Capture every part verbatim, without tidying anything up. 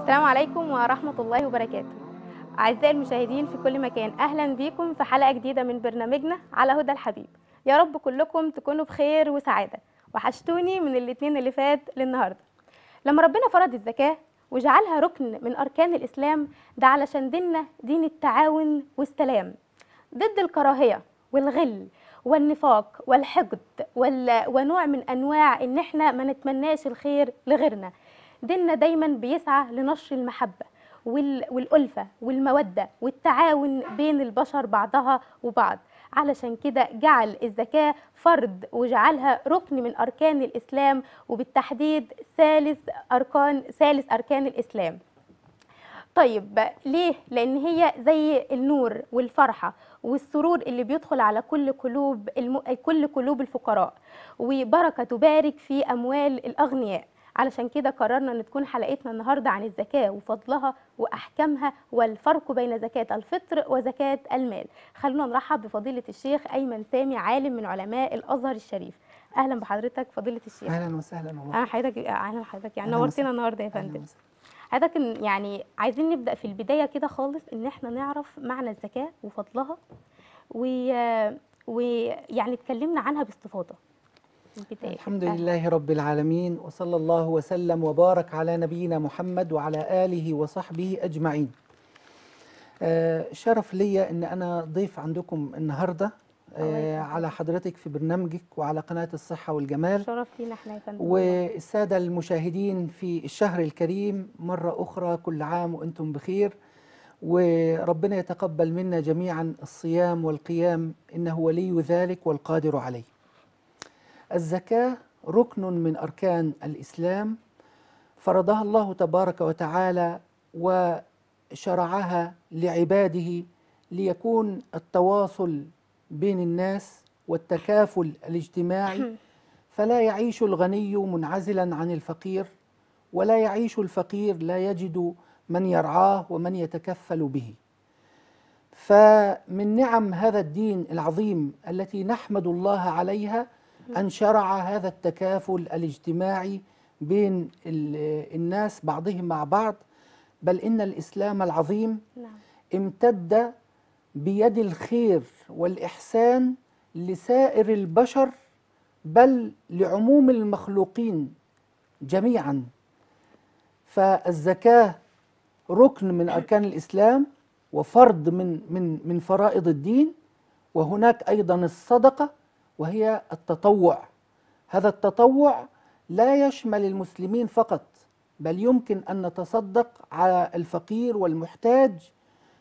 السلام عليكم ورحمة الله وبركاته. أعزائي المشاهدين في كل مكان، أهلا بيكم في حلقة جديدة من برنامجنا على هدى الحبيب. يا رب كلكم تكونوا بخير وسعادة. وحشتوني من الاثنين اللي فات للنهاردة. لما ربنا فرض الزكاة وجعلها ركن من أركان الإسلام، ده علشان ديننا دين التعاون والسلام، ضد الكراهية والغل والنفاق والحقد وال... ونوع من أنواع إن إحنا ما نتمناش الخير لغيرنا. ديننا دايما بيسعى لنشر المحبة وال... والألفة والمودة والتعاون بين البشر بعضها وبعض. علشان كده جعل الزكاة فرض وجعلها ركن من أركان الإسلام، وبالتحديد ثالث أركان ثالث أركان الإسلام. طيب ليه؟ لأن هي زي النور والفرحة والسرور اللي بيدخل على كل قلوب الم... كل قلوب الفقراء، وبركة تبارك في أموال الأغنياء. علشان كده قررنا ان تكون حلقتنا النهارده عن الزكاة وفضلها واحكامها والفرق بين زكاة الفطر وزكاة المال. خلونا نرحب بفضيلة الشيخ ايمن سامي، عالم من علماء الازهر الشريف. اهلا بحضرتك فضيلة الشيخ. اهلا وسهلا والله. اهلا حضرتك اهلا حضرتك يعني نورتنا النهارده يا فندم. حضرتك يعني عايزين نبدا في البدايه كده خالص ان احنا نعرف معنى الزكاة وفضلها، ويعني اتكلمنا عنها باستفاضه. الحمد لله رب العالمين، وصلى الله وسلم وبارك على نبينا محمد وعلى آله وصحبه أجمعين. آه شرف لي أن أنا ضيف عندكم النهاردة آه على حضرتك في برنامجك وعلى قناة الصحة والجمال. شرف لينا احنا يا فندم. والسادة المشاهدين في الشهر الكريم مرة أخرى، كل عام وأنتم بخير، وربنا يتقبل منا جميعا الصيام والقيام، إنه ولي ذلك والقادر عليه. الزكاة ركن من أركان الإسلام، فرضها الله تبارك وتعالى وشرعها لعباده ليكون التواصل بين الناس والتكافل الاجتماعي، فلا يعيش الغني منعزلا عن الفقير، ولا يعيش الفقير لا يجد من يرعاه ومن يتكفل به. فمن نعم هذا الدين العظيم التي نحمد الله عليها أن شرع هذا التكافل الاجتماعي بين الناس بعضهم مع بعض، بل إن الإسلام العظيم امتد بيد الخير والإحسان لسائر البشر، بل لعموم المخلوقين جميعا. فالزكاة ركن من أركان الإسلام وفرض من من من فرائض الدين. وهناك أيضا الصدقة وهي التطوع. هذا التطوع لا يشمل المسلمين فقط، بل يمكن أن نتصدق على الفقير والمحتاج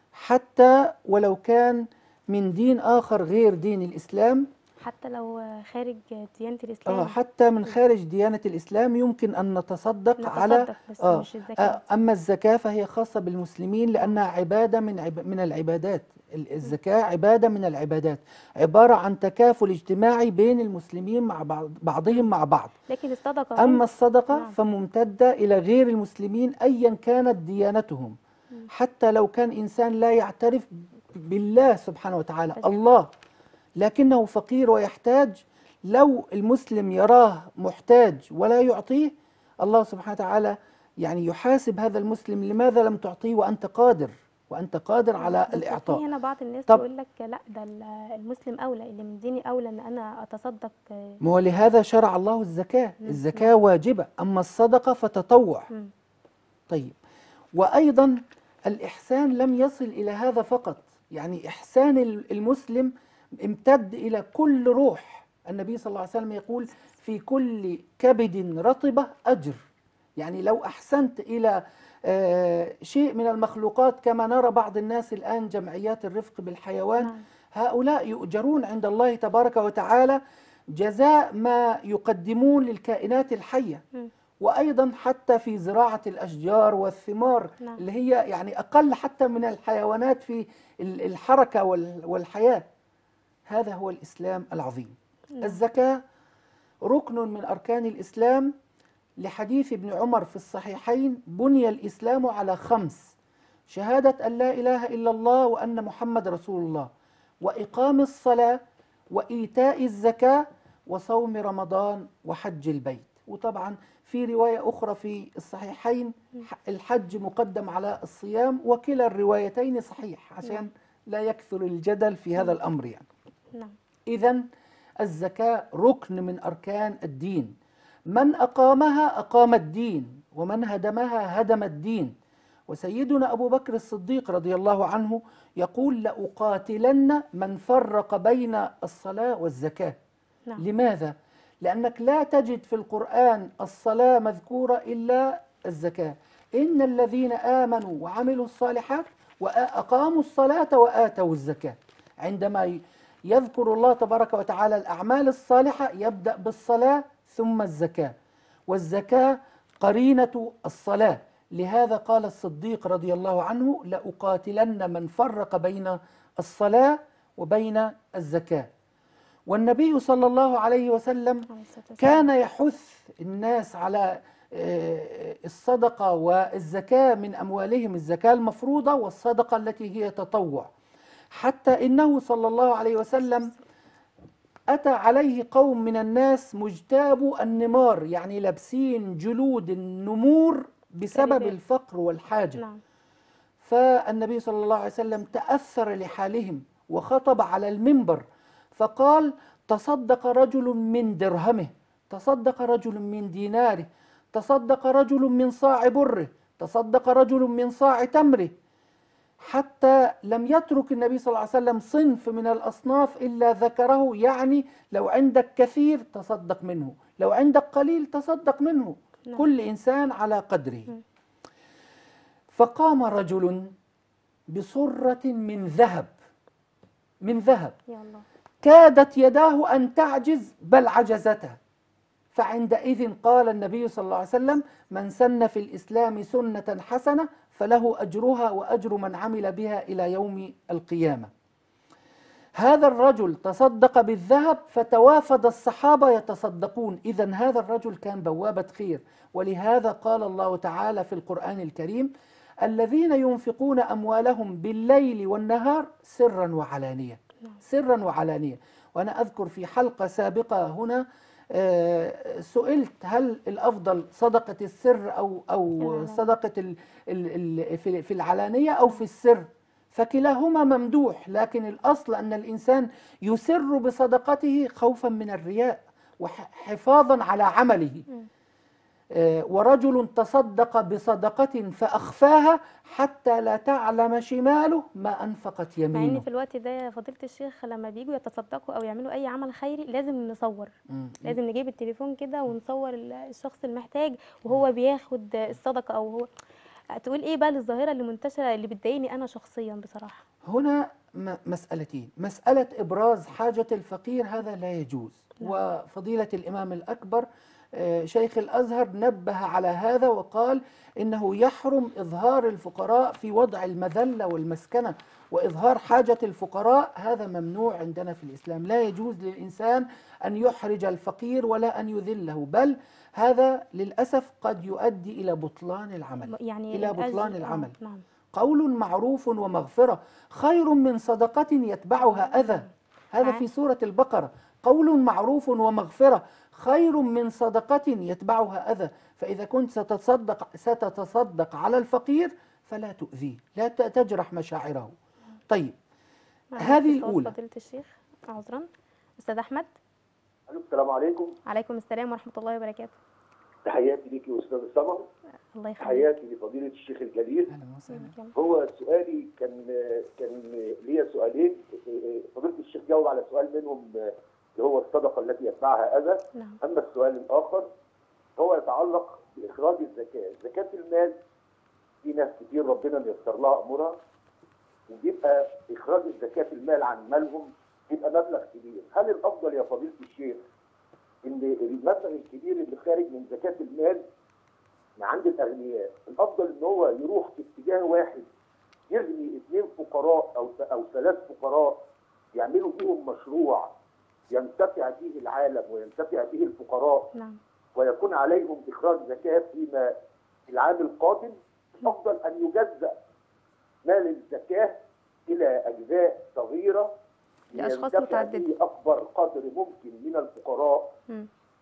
حتى ولو كان من دين آخر غير دين الإسلام، حتى لو خارج ديانة الإسلام. آه حتى من خارج ديانة الإسلام يمكن أن نتصدق, نتصدق على بس آه مش الزكاة. آه أما الزكاة فهي خاصة بالمسلمين، لأنها عبادة من عب من العبادات. الزكاة عبادة من العبادات، عبارة عن تكافل اجتماعي بين المسلمين مع بعض بعضهم مع بعض. لكن الصدقة أما الصدقة نعم. فممتدة إلى غير المسلمين أيا كانت ديانتهم، حتى لو كان إنسان لا يعترف بالله سبحانه وتعالى الله، لكنه فقير ويحتاج، لو المسلم يراه محتاج ولا يعطيه، الله سبحانه وتعالى يعني يحاسب هذا المسلم: لماذا لم تعطيه وأنت قادر وأنت قادر على الإعطاء؟ هنا بعض الناس تقول لك لا، ده المسلم أولى، اللي من ديني أولى أن أنا أتصدق. ما هو لهذا شرع الله الزكاة. الزكاة واجبة، أما الصدقة فتطوع. طيب، وأيضا الإحسان لم يصل إلى هذا فقط، يعني إحسان المسلم امتد إلى كل روح. النبي صلى الله عليه وسلم يقول: في كل كبد رطبة أجر. يعني لو أحسنت إلى آه شيء من المخلوقات، كما نرى بعض الناس الآن جمعيات الرفق بالحيوان، نعم. هؤلاء يؤجرون عند الله تبارك وتعالى جزاء ما يقدمون للكائنات الحية. م. وأيضا حتى في زراعة الأشجار والثمار، نعم. اللي هي يعني أقل حتى من الحيوانات في الحركة والحياة. هذا هو الإسلام العظيم. نعم. الزكاة ركن من أركان الإسلام، لحديث ابن عمر في الصحيحين: بني الإسلام على خمس: شهادة أن لا إله إلا الله وأن محمد رسول الله، وإقام الصلاة، وإيتاء الزكاة، وصوم رمضان، وحج البيت. وطبعا في رواية أخرى في الصحيحين الحج مقدم على الصيام، وكلا الروايتين صحيح عشان لا يكثر الجدل في هذا الأمر يعني. نعم. إذن الزكاة ركن من أركان الدين، من أقامها أقام الدين، ومن هدمها هدم الدين. وسيدنا أبو بكر الصديق رضي الله عنه يقول: لأقاتلن من فرق بين الصلاة والزكاة. نعم. لماذا؟ لأنك لا تجد في القرآن الصلاة مذكورة إلا الزكاة. إن الذين آمنوا وعملوا الصالحات وأقاموا الصلاة وآتوا الزكاة. عندما يذكر الله تبارك وتعالى الأعمال الصالحة يبدأ بالصلاة ثم الزكاة، والزكاة قرينة الصلاة. لهذا قال الصديق رضي الله عنه: لأقاتلن من فرق بين الصلاة وبين الزكاة. والنبي صلى الله عليه وسلم كان يحث الناس على الصدقة والزكاة من أموالهم، الزكاة المفروضة والصدقة التي هي تطوع، حتى إنه صلى الله عليه وسلم أتى عليه قوم من الناس مجتابوا النمار، يعني لابسين جلود النمور بسبب الفقر والحاجة. نعم. فالنبي صلى الله عليه وسلم تأثر لحالهم وخطب على المنبر فقال: تصدق رجل من درهمه، تصدق رجل من ديناره، تصدق رجل من صاع بره، تصدق رجل من صاع تمره، حتى لم يترك النبي صلى الله عليه وسلم صنف من الأصناف إلا ذكره. يعني لو عندك كثير تصدق منه، لو عندك قليل تصدق منه. نعم. كل إنسان على قدره. م. فقام رجل بصرة من ذهب، من ذهب، يا الله. كادت يداه أن تعجز بل عجزته. فعندئذ قال النبي صلى الله عليه وسلم: من سن في الإسلام سنة حسنة فله أجرها وأجر من عمل بها إلى يوم القيامة. هذا الرجل تصدق بالذهب فتوافد الصحابة يتصدقون. إذن هذا الرجل كان بوابة خير. ولهذا قال الله تعالى في القرآن الكريم: الذين ينفقون أموالهم بالليل والنهار سرا وعلانية، سرا وعلانية. وأنا أذكر في حلقة سابقة هنا سئلت: هل الأفضل صدقة السر أو أو صدقة ال ال ال في العلانية أو في السر؟ فكلاهما ممدوح، لكن الأصل أن الإنسان يسر بصدقته خوفا من الرياء وحفاظا على عمله. ورجل تصدق بصدقة فأخفاها حتى لا تعلم شماله ما أنفقت يمينه. مع ان في الوقت ده فضيلة الشيخ لما بيجوا يتصدقوا او يعملوا اي عمل خيري لازم نصور، مم. لازم نجيب التليفون كده ونصور الشخص المحتاج وهو بياخد الصدقة. او هو تقول ايه بقى للظاهرة اللي منتشرة اللي بتضايقني انا شخصيا بصراحة؟ هنا مسألتين: مسألة إبراز حاجة الفقير هذا لا يجوز. نعم. وفضيلة الإمام الأكبر شيخ الأزهر نبه على هذا وقال إنه يحرم إظهار الفقراء في وضع المذلة والمسكنة، وإظهار حاجة الفقراء هذا ممنوع عندنا في الإسلام. لا يجوز للإنسان أن يحرج الفقير ولا أن يذله، بل هذا للأسف قد يؤدي إلى بطلان العمل، يعني إلى بطلان العمل. آه. نعم. قول معروف ومغفرة خير من صدقة يتبعها أذى. هذا في سورة البقرة: قول معروف ومغفرة خير من صدقة يتبعها أذى. فإذا كنت ستتصدق ستتصدق على الفقير فلا تؤذيه، لا تجرح مشاعره. طيب، هذه الأولى. فضيلة الشيخ عذرا. أستاذ أحمد. السلام عليكم. عليكم السلام ورحمة الله وبركاته. تحياتي ليك يا أستاذ سمر. الله يخليك. تحياتي لفضيلة الشيخ الجليل. هو سؤالي كان كان ليا سؤالين. فضيلة الشيخ جاوب على سؤال منهم اللي هو الصدقة التي يتبعها أذى. نعم. أما السؤال الآخر هو يتعلق بإخراج الزكاة. زكاة المال في ناس كتير ربنا ميسر لها أمورها، وبيبقى إخراج الزكاة المال عن مالهم بيبقى مبلغ كبير. هل الأفضل يا فضيلة الشيخ إن المبلغ الكبير اللي خارج من زكاة المال من عند الأغنياء الأفضل إن هو يروح في اتجاه واحد يغني اثنين فقراء أو أو ثلاث فقراء يعملوا بيهم مشروع ينتفع به العالم وينتفع به الفقراء؟ نعم. ويكون عليهم إخراج زكاة فيما في العام القادم. أفضل أن يجزأ مال الزكاة إلى أجزاء صغيرة لأشخاص متعددة أكبر قدر ممكن من الفقراء. م.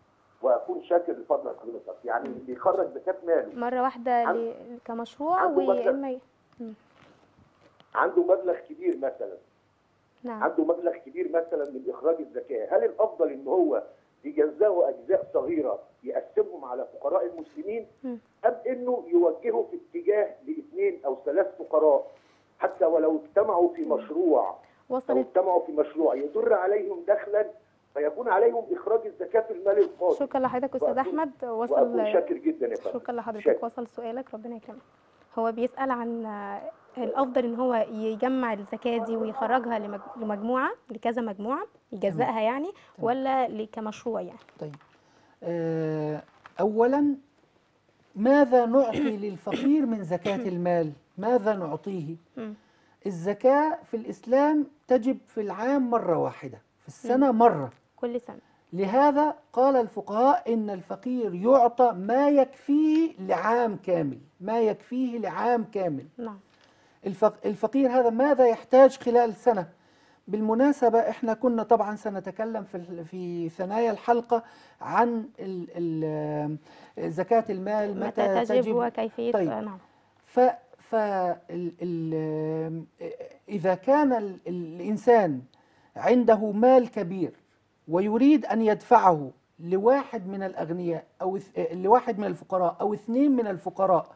واكون شاكر لفضل حضرتك. يعني بيخرج زكاه ماله مره واحده ل... كمشروع عنده ويا مبلغ. اما ي- عنده مبلغ كبير مثلا، نعم. عنده مبلغ كبير مثلا من اخراج الزكاه، هل الافضل ان هو يجزاه اجزاء صغيره يقسمهم على فقراء المسلمين، مم. ام انه يوجهه في اتجاه لاثنين او ثلاث فقراء حتى ولو اجتمعوا في مشروع لو وصلت. اجتمعوا في مشروع يدر عليهم دخلا فيكون عليهم اخراج الزكاه في المال الفاضل؟ شكرا لحضرتك استاذ وأكون- احمد. واكون وصل. شاكر جدا يا فندم. شكرا لحضرتك. شاكر. وصل سؤالك، ربنا يكرمك. هو بيسأل عن آه، الأفضل إن هو يجمع الزكاة دي ويخرجها لمج- لمجموعة لكذا مجموعة يجزأها يعني، ولا ل- كمشروع يعني. طيب آه، أولا ماذا نعطي للفقير من زكاة المال؟ ماذا نعطيه؟ مم. الزكاة في الإسلام تجب في العام مرة واحدة، في السنة مرة. كل سنة. لهذا قال الفقهاء إن الفقير يعطى ما يكفيه لعام كامل، ما يكفيه لعام كامل. نعم. الفق- الفقير هذا ماذا يحتاج خلال سنة؟ بالمناسبة احنا كنا طبعا سنتكلم في ال- في ثنايا الحلقة عن ال ال زكاة المال متى متى تجب تجب. وكيفية. طيب. آه، نعم. ف ف ال ال إذا كان ال الإنسان عنده مال كبير ويريد أن يدفعه لواحد من الأغنياء أو اث- لواحد من الفقراء أو اثنين من الفقراء،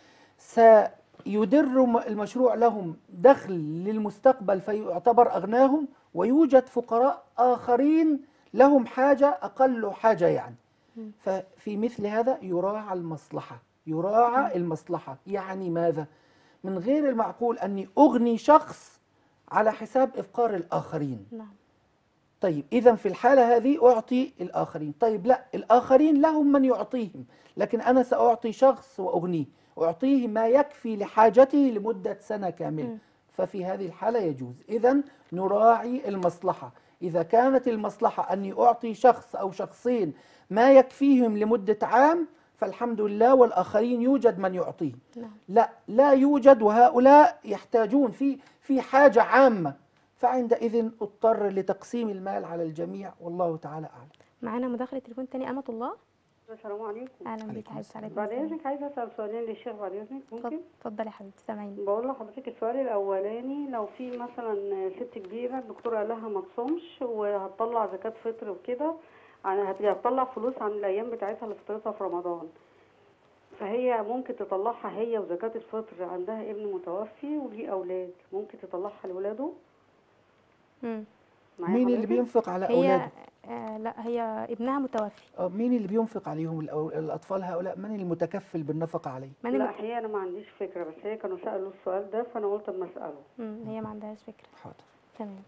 سيدر م- المشروع لهم دخل للمستقبل فيعتبر أغناهم، ويوجد فقراء آخرين لهم حاجة أقل حاجة يعني. ففي مثل هذا يراعى المصلحة، يراعى المصلحة. يعني ماذا؟ من غير المعقول أني أغني شخص على حساب إفقار الآخرين. نعم. طيب إذا في الحالة هذه أعطي الآخرين. طيب لا، الآخرين لهم من يعطيهم، لكن أنا سأعطي شخص وأغنيه، أعطيه ما يكفي لحاجته لمدة سنة كاملة. م. ففي هذه الحالة يجوز. إذا نراعي المصلحة. إذا كانت المصلحة أني أعطي شخص أو شخصين ما يكفيهم لمدة عام فالحمد لله، والآخرين يوجد من يعطيه. نعم. لا لا يوجد، وهؤلاء يحتاجون في في حاجة عامة، فعندئذ اضطر لتقسيم المال على الجميع، والله تعالى أعلم. معانا مداخلة تليفون تاني. أمة الله. السلام عليكم. أهلا بيك عليكم حبيبتي. السلام. عليكم بعد السلام. اذنك عايزه اسال سؤالين للشيخ بعد اذنك ممكن؟ اتفضلي يا حبيبتي، سامعيني. بقول لحضرتك السؤال الاولاني، لو في مثلا ست كبيره الدكتور قال لها ما تصومش وهتطلع زكاه فطر وكده، يعني هت- هتطلع فلوس عن الايام بتاعتها اللي فطرتها في رمضان، فهي ممكن تطلعها هي وزكاه الفطر، عندها ابن متوفي وليه اولاد، ممكن تطلعها لاولاده؟ مم. معايا مين اللي حضرتك؟ بينفق على هي أولاده؟ آه لا، هي ابنها متوفي. آه، مين اللي بينفق عليهم الأو- الأطفال هؤلاء؟ من المتكفل بالنفقة عليه؟ من لا الم... هي انا ما عنديش فكره، بس هي كانوا سالوا السؤال ده فانا قلت اما اساله. مم. هي ما عندهاش فكرة. حاضر. تمام.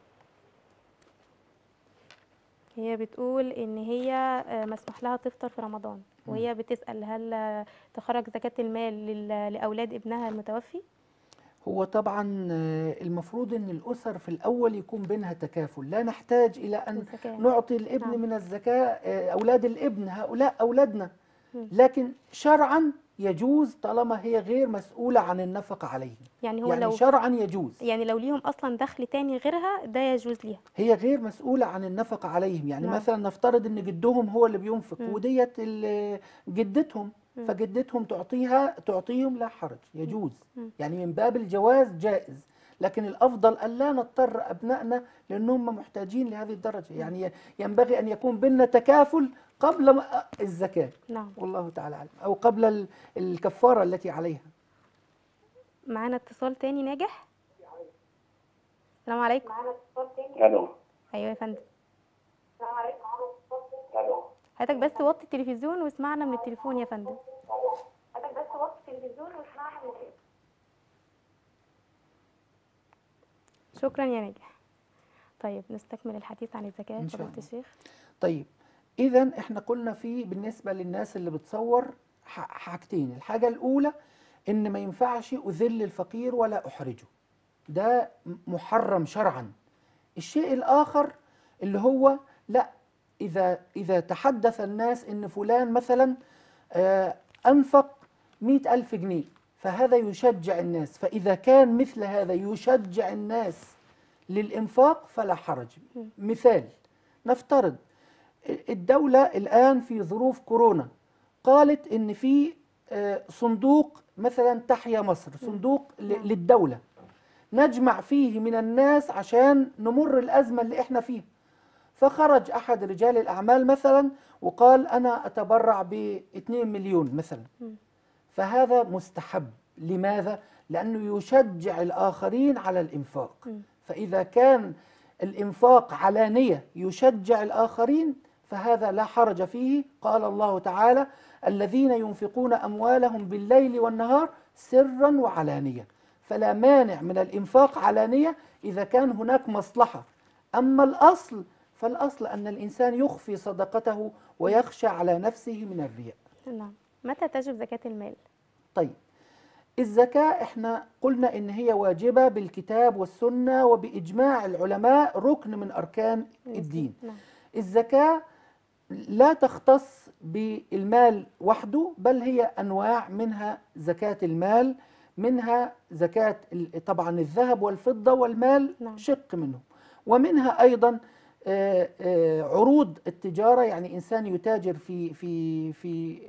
هي بتقول ان هي آه، مسموح لها تفطر في رمضان، وهي بتسأل هل آه، تخرج زكاة المال لل- لأولاد ابنها المتوفي؟ هو طبعا آه، المفروض ان الاسر في الاول يكون بينها تكافل، لا نحتاج الى ان الزكاة. نعطي الابن نعم. من الزكاه. آه، اولاد الابن هؤلاء اولادنا، مم. لكن شرعا يجوز طالما هي غير مسؤوله عن النفقه عليهم. يعني هو يعني لو شرعا يجوز. يعني لو ليهم اصلا دخل تاني غيرها ده يجوز ليها. هي غير مسؤوله عن النفقه عليهم. يعني نعم. مثلا نفترض ان جدهم هو اللي بينفق مم. وديت ال- جدتهم، مم. فجدتهم تعطيها تعطيهم لا حرج، يجوز. مم. يعني من باب الجواز جائز، لكن الافضل الا نضطر ابنائنا لانهم محتاجين لهذه الدرجه. يعني ينبغي ان يكون بيننا تكافل قبل ما- الزكاه، نعم. والله تعالى اعلم، او قبل ال- الكفاره التي عليها. معانا اتصال تاني. ناجح. السلام عليكم. الو. ايوه يا فندم. الو. حضرتك بس وطي التلفزيون واسمعنا من التليفون يا فندم. شكرا يا ناجح. طيب نستكمل الحديث عن الزكاة إن شاء فضيلة الله. الشيخ. طيب اذا احنا قلنا في بالنسبه للناس اللي بتصور ح- حاجتين. الحاجه الاولى ان ما ينفعش اذل الفقير ولا احرجه، ده م- محرم شرعا. الشيء الاخر اللي هو لا، اذا اذا تحدث الناس ان فلان مثلا آه، انفق مئة ألف جنيه فهذا يشجع الناس، فاذا كان مثل هذا يشجع الناس للإنفاق فلا حرج. مثال، نفترض الدولة الآن في ظروف كورونا قالت إن في آه، صندوق مثلا تحيا مصر، صندوق ل- نعم. للدولة نجمع فيه من الناس عشان نمر الأزمة اللي احنا فيها. فخرج أحد رجال الأعمال مثلا وقال أنا أتبرع ب اثنين مليون مثلا، فهذا مستحب. لماذا؟ لأنه يشجع الآخرين على الإنفاق. فإذا كان الإنفاق علانية يشجع الآخرين فهذا لا حرج فيه. قال الله تعالى: الذين ينفقون أموالهم بالليل والنهار سرا وعلانية. فلا مانع من الإنفاق علانية إذا كان هناك مصلحة. أما الأصل فالأصل أن الإنسان يخفي صدقته ويخشى على نفسه من الرياء. نعم. متى تجب زكاة المال؟ طيب، الزكاة احنا قلنا ان هي واجبة بالكتاب والسنة وبإجماع العلماء، ركن من أركان الدين. نعم. الزكاة لا تختص بالمال وحده، بل هي أنواع، منها زكاة المال، منها زكاة ال- طبعا الذهب والفضة والمال نعم. شق منه، ومنها أيضا آه، آه، عروض التجارة، يعني إنسان يتاجر في في في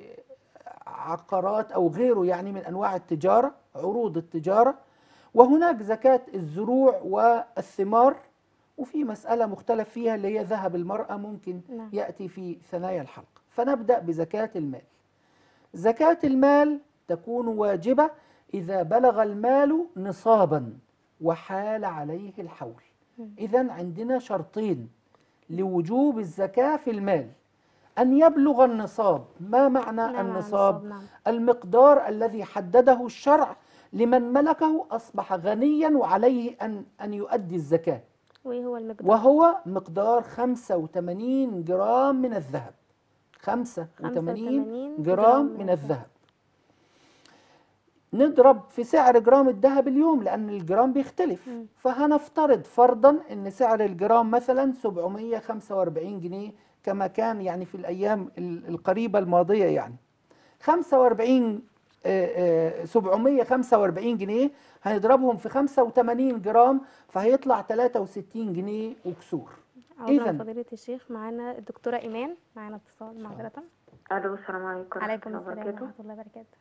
عقارات أو غيره، يعني من أنواع التجارة، عروض التجارة. وهناك زكاة الزروع والثمار، وفي مسألة مختلف فيها اللي هي ذهب المرأة، ممكن نعم. يأتي في ثنايا الحلقة. فنبدأ بزكاة المال. زكاة المال تكون واجبة إذا بلغ المال نصابا وحال عليه الحول. إذن عندنا شرطين لوجوب الزكاة في المال: أن يبلغ النصاب. ما معنى نعم، النصاب؟ النصاب، نعم. المقدار الذي حدده الشرع لمن ملكه أصبح غنيا وعليه أن أن يؤدي الزكاة، وايه هو المقدار؟ وهو مقدار خمسة وثمانين جرام من الذهب. خمسة خمسة وثمانين وثمانين جرام من الذهب. نضرب في سعر جرام الذهب اليوم لأن الجرام بيختلف. مم. فهنفترض فرضا أن سعر الجرام مثلا سبعمية وخمسة وأربعين جنيه كما كان يعني في الأيام ال- القريبة الماضية. يعني خمسة وأربعين آه، آه، سبعمية وخمسة وأربعين جنيه هنضربهم في خمسة وثمانين جرام فهيطلع ثلاثة وستين جنيه وكسور. عذرا إذن فضيلة الشيخ، معانا الدكتورة إيمان، معانا اتصال معذرة. الو، السلام عليكم عليكم ورحمة الله السلام وبركاته. ورحمة الله وبركاته.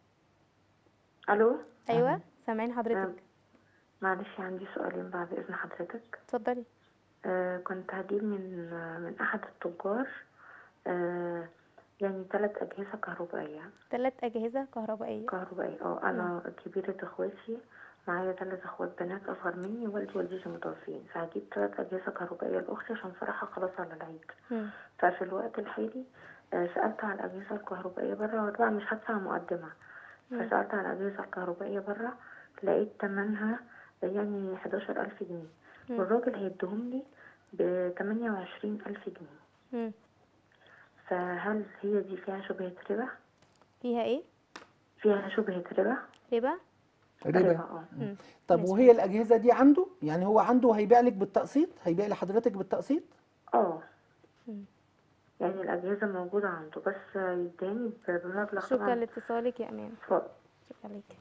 الو، أيوة، سامعين حضرتك. آه، معلش عندي سؤالين بعد اذن حضرتك. اتفضلي. آه كنت هجيب من آه من احد التجار آه يعني ثلاث اجهزة كهربائية. ثلاث أجهزة كهربائية. كهربائية اه انا كبيرة اخواتي، معايا ثلاث اخوات بنات اصغر مني، والدي ووالدتي متوفين، فهجيب ثلاث اجهزة كهربائية لاختي عشان صراحة خلاص على العيد. مم. ففي الوقت الحالي آه سألت على الاجهزة الكهربائية بره، وطبعا مش هدفع مقدمة. فسألت على الأجهزة الكهربائية بره، لقيت تمنها يعني حداشر ألف جنيه، مم. والراجل هيديهم لي بتمانية وعشرين ألف جنيه. مم. فهل هي دي فيها شبهة ربا؟ فيها إيه؟ فيها شبهة ربا؟ ربا؟ ربا. اه. مم. طب ماشي. وهي الأجهزة دي عنده؟ يعني هو عنده هيبيع لك بالتقسيط؟ هيبيع لحضرتك بالتقسيط؟ اه. مم. يعني الأجهزة موجودة عنده، بس يداني بمبلغ شكرا طبعا. لاتصالك يا أمان. اتفضل. شكرا لك.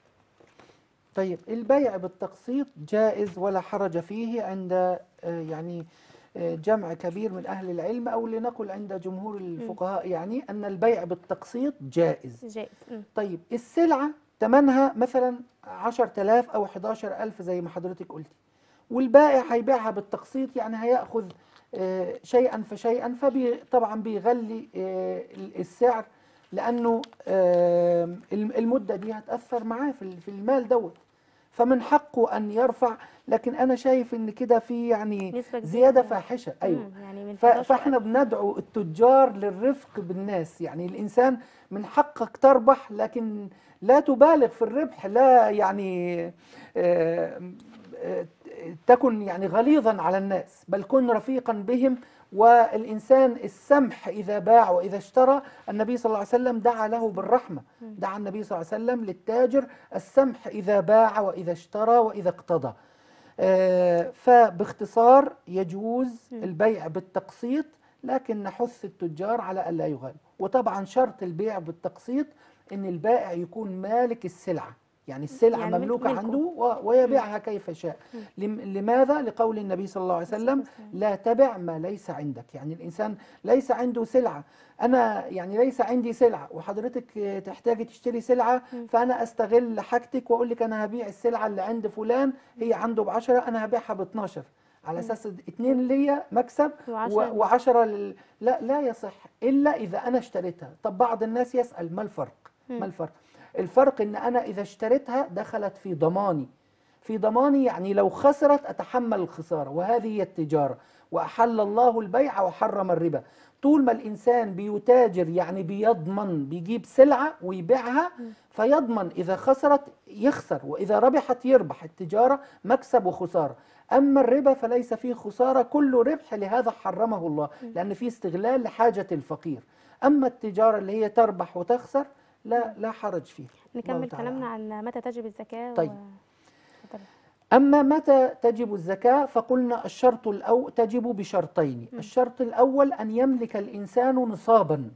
طيب، البيع بالتقسيط جائز ولا حرج فيه عند آه، يعني آه، جمع كبير من أهل العلم، أو لنقل عند جمهور الفقهاء، يعني أن البيع بالتقسيط جائز. جائز. مم. طيب، السلعة تمنها مثلا عشرة آلاف أو حداشر ألف زي ما حضرتك قلتي، والبائع هيبيعها بالتقسيط، يعني هيأخذ آه، شيئا فشيئا، فطبعا بيغلي آه، السعر، لأنه آه، المدة دي هتأثر معاه في في المال دوت، فمن حقه أن يرفع. لكن أنا شايف إن كده في يعني نسبة كبيرة زيادة فعلا. فاحشة. أيوه. مم. يعني من ف- حداشر فاحنا ألف. بندعو التجار للرفق بالناس. يعني الإنسان من حقك تربح، لكن لا تبالغ في الربح، لا يعني آه، آه، تكن يعني غليظا على الناس، بل كن رفيقا بهم. والإنسان السمح إذا باع وإذا اشترى، النبي صلى الله عليه وسلم دعا له بالرحمة. دعا النبي صلى الله عليه وسلم للتاجر السمح إذا باع وإذا اشترى وإذا اقتضى. آه، فباختصار يجوز البيع بالتقسيط، لكن نحث التجار على ألا يغالوا. وطبعا شرط البيع بالتقسيط أن البائع يكون مالك السلعة، يعني السلعة يعني ملك- مملوكة ملكه. عنده و- ويبيعها كيف شاء. لم- لماذا؟ لقول النبي صلى الله عليه وسلم لا تبع ما ليس عندك. يعني الإنسان ليس عنده سلعة، أنا يعني ليس عندي سلعة وحضرتك آه، تحتاجي تشتري سلعة، فأنا أستغل حاجتك وأقول لك أنا هبيع السلعة اللي عند فلان هي عنده بعشرة، أنا هبيعها باثناشر، على أساس اتنين ليا مكسب وعشرة و- وعشرة لل... لا لا يصح إلا إذا أنا اشتريتها. طب بعض الناس يسأل ما الفرق؟ ما الفرق؟ الفرق إن أنا إذا اشتريتها دخلت في ضماني، في ضماني يعني لو خسرت أتحمل الخسارة، وهذه هي التجارة. وأحل الله البيع وحرم الربا. طول ما الإنسان بيتاجر يعني بيضمن، بيجيب سلعة ويبيعها فيضمن إذا خسرت يخسر وإذا ربحت يربح. التجارة مكسب وخسارة. أما الربا فليس فيه خسارة، كله ربح، لهذا حرمه الله، لأن فيه استغلال لحاجة الفقير. أما التجارة اللي هي تربح وتخسر لا لا حرج فيها. نكمل الله تعالى كلامنا أعلم. عن متى تجب الزكاة. طيب. و... اتفضلي. أما متى تجب الزكاة فقلنا الشرط الأول تجب بشرطين. الشرط الأول أن يملك الإنسان نصابا،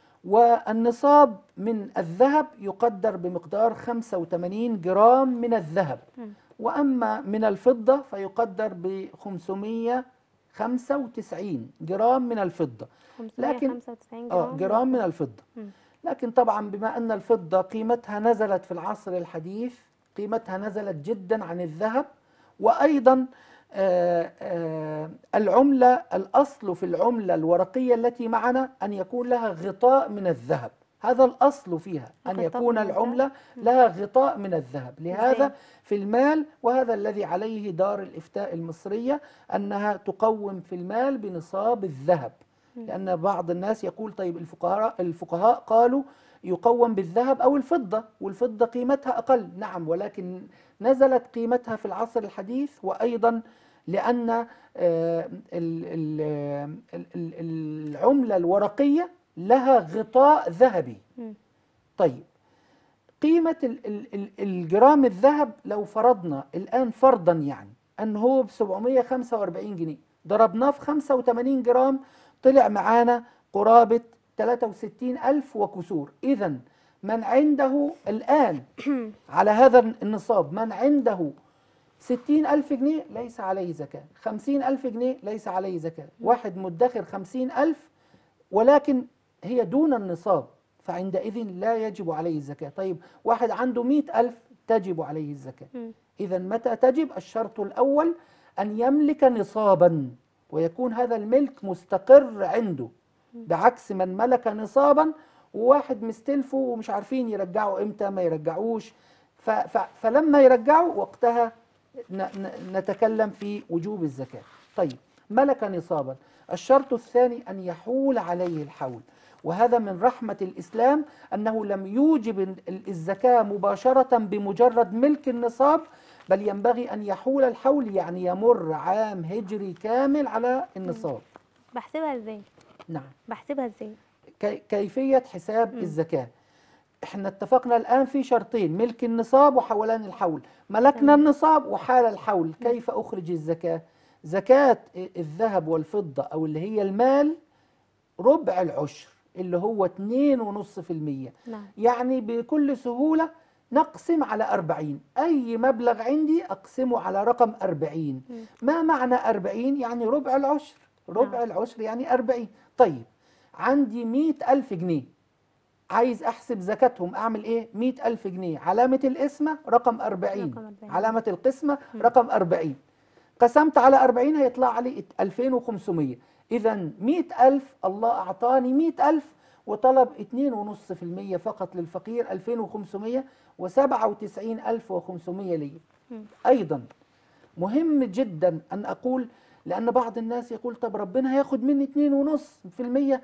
والنصاب من الذهب يقدر بمقدار خمسة وثمانين جرام من الذهب، وأما من الفضة فيقدر ب خمسمائة وخمسة وتسعين جرام من الفضة. لكن خمسمائة وخمسة وتسعين آه جرام جرام من الفضة. لكن طبعا بما أن الفضة قيمتها نزلت في العصر الحديث، قيمتها نزلت جدا عن الذهب. وأيضا آآ آآ العملة، الأصل في العملة الورقية التي معنا أن يكون لها غطاء من الذهب، هذا الأصل فيها أن غطاء يكون من العملة لها غطاء من الذهب. لهذا في المال، وهذا الذي عليه دار الإفتاء المصرية، أنها تقوم في المال بنصاب الذهب. لأن بعض الناس يقول طيب الفقهاء الفقهاء قالوا يقوم بالذهب أو الفضة، والفضة قيمتها أقل. نعم، ولكن نزلت قيمتها في العصر الحديث، وأيضا لأن آه، ال- ال- ال- ال- العملة الورقية لها غطاء ذهبي. طيب قيمة ال- ال- ال- الجرام الذهب لو فرضنا الآن فرضا يعني أن هو ب سبعمائة وخمسة وأربعين جنيه، ضربناه في خمسة وثمانين جرام طلع معانا قرابة ثلاثة وستين ألف وكسور. إذن من عنده الآن على هذا النصاب من عنده ستين ألف جنيه ليس عليه زكاة، خمسين ألف جنيه ليس عليه زكاة. واحد مدخر خمسين ألف ولكن هي دون النصاب، فعندئذ لا يجب عليه الزكاة. طيب واحد عنده مئة ألف تجب عليه الزكاة. إذا متى تجب؟ الشرط الأول أن يملك نصابا، ويكون هذا الملك مستقر عنده، بعكس من ملك نصابا وواحد مستلفه ومش عارفين يرجعوا امتى، ما يرجعوش. ف ف فلما يرجعوا وقتها ن ن نتكلم في وجوب الزكاة. طيب ملك نصابا. الشرط الثاني أن يحول عليه الحول، وهذا من رحمة الإسلام أنه لم يوجب الزكاة مباشرة بمجرد ملك النصاب، بل ينبغي أن يحول الحول، يعني يمر عام هجري كامل على النصاب. بحسبها ازاي؟ نعم. بحسبها ازاي؟ كي كيفية حساب م. الزكاة. احنا اتفقنا الآن في شرطين، ملك النصاب وحولان الحول. ملكنا م. النصاب وحال الحول، كيف أخرج الزكاة؟ زكاة الذهب والفضة أو اللي هي المال ربع العشر اللي هو اثنين ونص في المية. نعم. يعني بكل سهولة نقسم على أربعين، أي مبلغ عندي أقسمه على رقم أربعين. م. ما معنى أربعين؟ يعني ربع العشر. ربع نعم. العشر يعني أربعين. طيب عندي مئة ألف جنيه عايز أحسب زكاتهم، أعمل إيه؟ مئة ألف جنيه علامة القسمة رقم أربعين، رقم أربعين. علامة القسمة م. رقم أربعين. قسمت على أربعين هيطلع لي ألفين وخمسمائة. إذا مئة ألف الله أعطاني مئة ألف وطلب اثنين ونص في المية فقط للفقير، ألفين وخمسمائة، وسبعة وتسعين ألف وخمسمائة لي. أيضا مهم جدا أن أقول، لأن بعض الناس يقول طب ربنا هياخد مني اثنين ونص في المية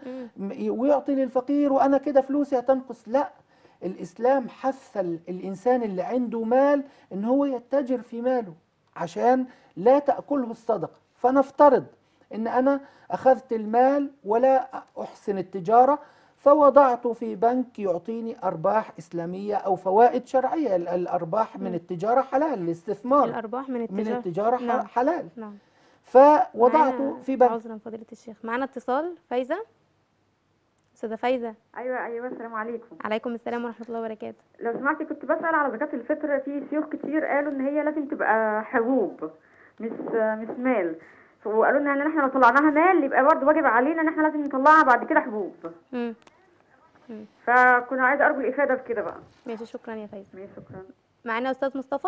ويعطي للفقير وأنا كده فلوسي هتنقص. لا، الإسلام حث الإنسان اللي عنده مال إن هو يتجر في ماله عشان لا تأكله الصدقة. فنفترض إن أنا أخذت المال ولا أحسن التجارة، فوضعته في بنك يعطيني أرباح إسلامية أو فوائد شرعية. الأرباح من التجارة حلال، الاستثمار الأرباح من التجارة, من التجارة نعم. حلال. نعم. فوضعته في بنك. عذرا فضيلة الشيخ، معنا اتصال. فايزة، استاذه فايزه. ايوه ايوه السلام عليكم. عليكم السلام ورحمه الله وبركاته. لو سمحتي كنت بسأل على زكاة الفطر، في شيوخ كتير قالوا ان هي لازم تبقى حبوب مش مش مال، وقالوا لنا ان احنا لو طلعناها مال يبقى برضه واجب علينا ان احنا لازم نطلعها بعد كده حبوب. امم فكنا عايزه ارجو الافاده في كده بقى. ماشي، شكرا يا فايزه. ماشي شكرا. معانا استاذ مصطفى.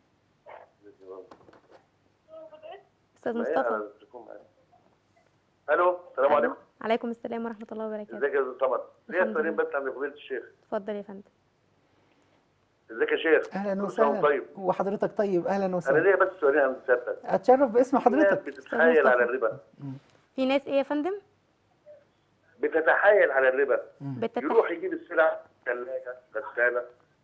استاذ مصطفى. الو السلام عليكم. عليكم السلام ورحمه الله وبركاته. ازيك يا استاذ سمر؟ ليا سؤالين بس عند فضيله الشيخ. اتفضل يا فندم. ازيك يا شيخ؟ اهلا وسهلا. طيب. وحضرتك طيب، اهلا وسهلا. انا ليا بس سؤالين عند سيادتك. اتشرف باسم حضرتك. في ناس بتتحايل على الربا. في ناس ايه يا فندم؟ بتتحايل على الربا. بتتح... يروح يجيب السلع، ثلاجه، غساله،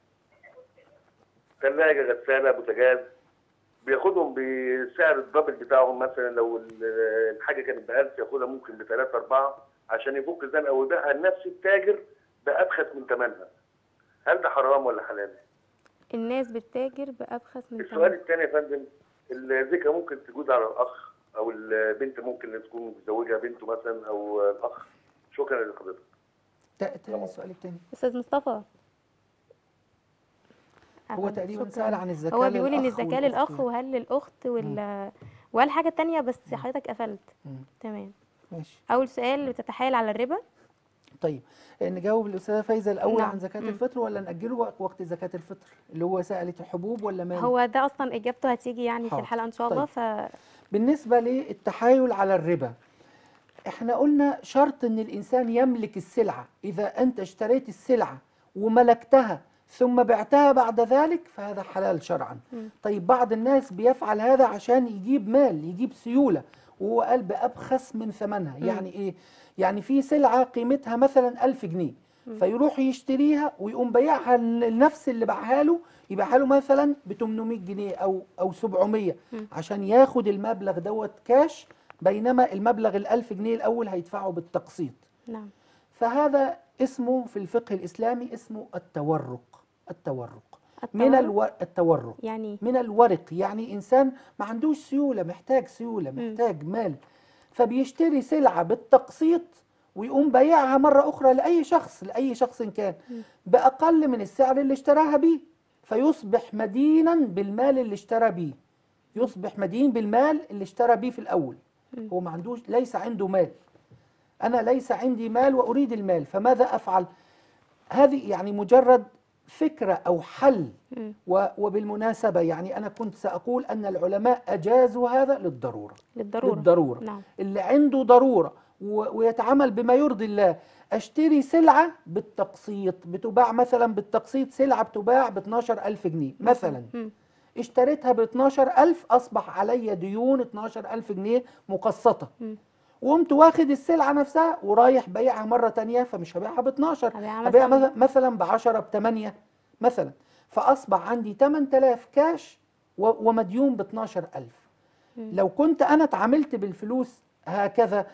ثلاجه، غساله، بوتاجاز، بياخدهم بسعر الدبل بتاعهم. مثلا لو الحاجه كانت ب ألف ياخدها ممكن ب ثلاثة أربعة عشان يفك الزنقه او يبيعها لنفس التاجر بأبخس من ثمنها. هل ده حرام ولا حلال؟ الناس بتتاجر بأبخس من ثمنها. السؤال الثاني يا فندم، الزكاه ممكن تجوز على الاخ او البنت، ممكن تكون متزوجه بنته مثلا او الاخ. شكرا لحضرتك. تاني السؤال الثاني استاذ مصطفى. هو تقريبا سأل عن الزكاه. هو بيقول ان الزكاه للاخ وهل للاخت وال وهل حاجه ثانيه، بس حضرتك قفلت. مم. تمام ماشي. اول سؤال، بتتحايل على الربا. طيب نجاوب الاستاذه فايزه الاول. نعم. عن زكاه مم. الفطر ولا ناجله وقت زكاه الفطر اللي هو سالت حبوب ولا مال؟ هو ده اصلا اجابته هتيجي يعني حاضر. في الحلقه ان شاء الله. طيب. ف بالنسبه للتحايل على الربا، احنا قلنا شرط ان الانسان يملك السلعه. اذا انت اشتريت السلعه وملكتها ثم بعتها بعد ذلك فهذا حلال شرعا. م. طيب بعض الناس بيفعل هذا عشان يجيب مال، يجيب سيوله، وهو قال بأبخس من ثمنها. م. يعني ايه؟ يعني في سلعه قيمتها مثلا ألف جنيه، م. فيروح يشتريها ويقوم بيعها لنفس اللي باعها له، يبيعها له مثلا ب ثمانمائة جنيه او او سبعمائة، م. عشان ياخد المبلغ دوت كاش، بينما المبلغ الألف جنيه الأول هيدفعه بالتقسيط. نعم. فهذا اسمه في الفقه الإسلامي اسمه التورق. التورق, التورق؟ من الو... التورق يعني من الورق، يعني إنسان ما عندوش سيولة، محتاج سيولة، محتاج م. مال، فبيشتري سلعة بالتقسيط ويقوم بيعها مرة أخرى لأي شخص، لأي شخص كان، م. بأقل من السعر اللي اشتراها بيه، فيصبح مدينا بالمال اللي اشترى بيه. يصبح مدين بالمال اللي اشترى بيه في الأول. م. هو ما عندوش، ليس عنده مال. أنا ليس عندي مال وأريد المال، فماذا أفعل؟ هذه يعني مجرد فكرة أو حل. م. وبالمناسبة يعني أنا كنت سأقول أن العلماء أجازوا هذا للضرورة. للضرورة, للضرورة. نعم. اللي عنده ضرورة ويتعامل بما يرضي الله، أشتري سلعة بالتقسيط، بتباع مثلا بالتقسيط، سلعة بتباع ب اثناشر ألف جنيه مثلا، م. اشتريتها ب اثناشر ألف، أصبح علي ديون اثناشر ألف جنيه مقسطة، م. وقمت واخد السلعة نفسها ورايح بيعها مرة تانية، فمش هبيعها ب اثناشر، هبيعها مثلا ب عشرة، ب ثمانية مثلا، فأصبح عندي ثمانية آلاف كاش ومديون ب اثناشر ألف. م. لو كنت أنا اتعاملت بالفلوس هكذا،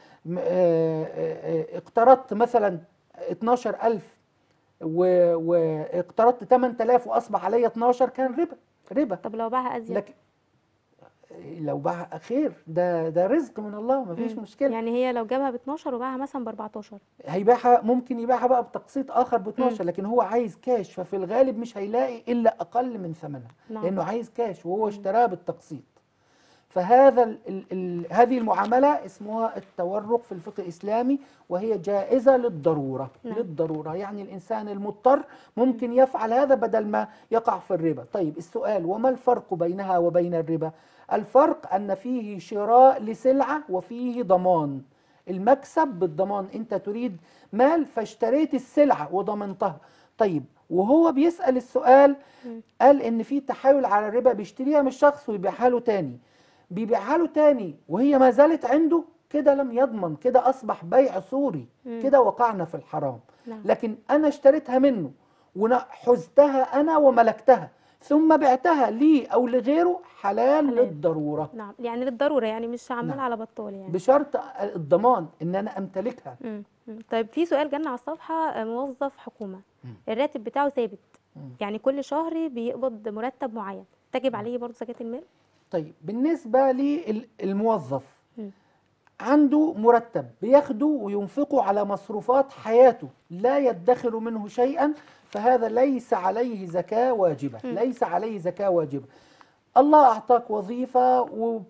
اقترضت مثلا اثناشر ألف واقترضت ثمانية آلاف وأصبح علي اثناشر، كان ربا. ربا. طب لو باعها أزيد؟ لك لو باعها خير، ده ده رزق من الله، ما فيش مشكله. يعني هي لو جابها ب اثناشر وباعها مثلا ب أربعتاشر، هيبيعها، ممكن يبيعها بقى بتقسيط اخر ب اثناشر، لكن هو عايز كاش، ففي الغالب مش هيلاقي الا اقل من ثمنها. نعم. لانه عايز كاش وهو اشتراها بالتقسيط. فهذا ال ال ال هذه المعامله اسمها التورق في الفقه الاسلامي، وهي جائزه للضروره. نعم. للضروره، يعني الانسان المضطر ممكن يفعل هذا بدل ما يقع في الربا. طيب السؤال، وما الفرق بينها وبين الربا؟ الفرق أن فيه شراء لسلعة وفيه ضمان. المكسب بالضمان، أنت تريد مال فاشتريت السلعة وضمنتها. طيب وهو بيسأل السؤال قال إن في تحايل على الربا، بيشتريها من الشخص ويبيعها له تاني، بيبيعها له تاني وهي ما زالت عنده، كده لم يضمن، كده أصبح بيع صوري، كده وقعنا في الحرام. لكن أنا اشتريتها منه وحزتها أنا وملكتها ثم بعتها لي أو لغيره، حلال, حلال للضرورة. نعم، يعني للضرورة، يعني مش عمال نعم. على بطال يعني، بشرط الضمان إن أنا أمتلكها. مم. مم. طيب في سؤال جالنا على الصفحة، موظف حكومة مم. الراتب بتاعه ثابت، مم. يعني كل شهر بيقبض مرتب معين، تجب عليه برضه زكاة المال؟ طيب بالنسبة للموظف، عنده مرتب بياخده وينفقه على مصروفات حياته، لا يدخر منه شيئا، فهذا ليس عليه زكاة واجبة. ليس عليه زكاة واجبة. الله أعطاك وظيفة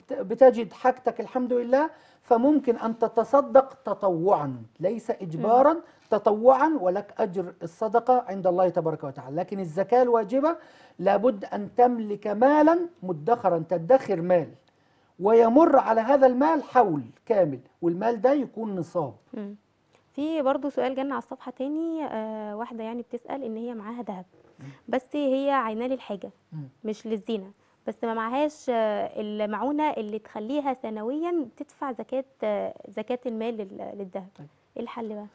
وبتجد حاجتك الحمد لله، فممكن أن تتصدق تطوعا، ليس إجبارا، تطوعا، ولك أجر الصدقة عند الله تبارك وتعالى. لكن الزكاة الواجبة لابد أن تملك مالا مدخرا، تدخر مال ويمر على هذا المال حول كامل، والمال ده يكون نصاب. مم. في برضو سؤال جانا على الصفحة تاني، آه واحدة يعني بتسأل إن هي معاها ذهب، بس هي عايناه للحاجة مش للزينة، بس ما معهاش آه المعونة اللي تخليها سنويا تدفع زكاة آه زكاة المال لل- للذهب. طيب. ايه الحل بقى؟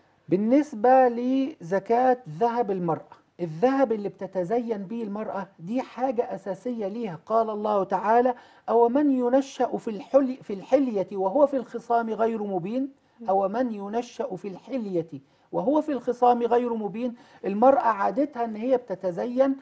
بالنسبة لزكاة ذهب المرأة، الذهب اللي بتتزين به المرأة دي حاجة أساسية ليها. قال الله تعالى: أو من ينشأ في الحلي في الحلية وهو في الخصام غير مبين. أو من ينشأ في الحلية وهو في الخصام غير مبين. المرأة عادتها أن هي بتتزين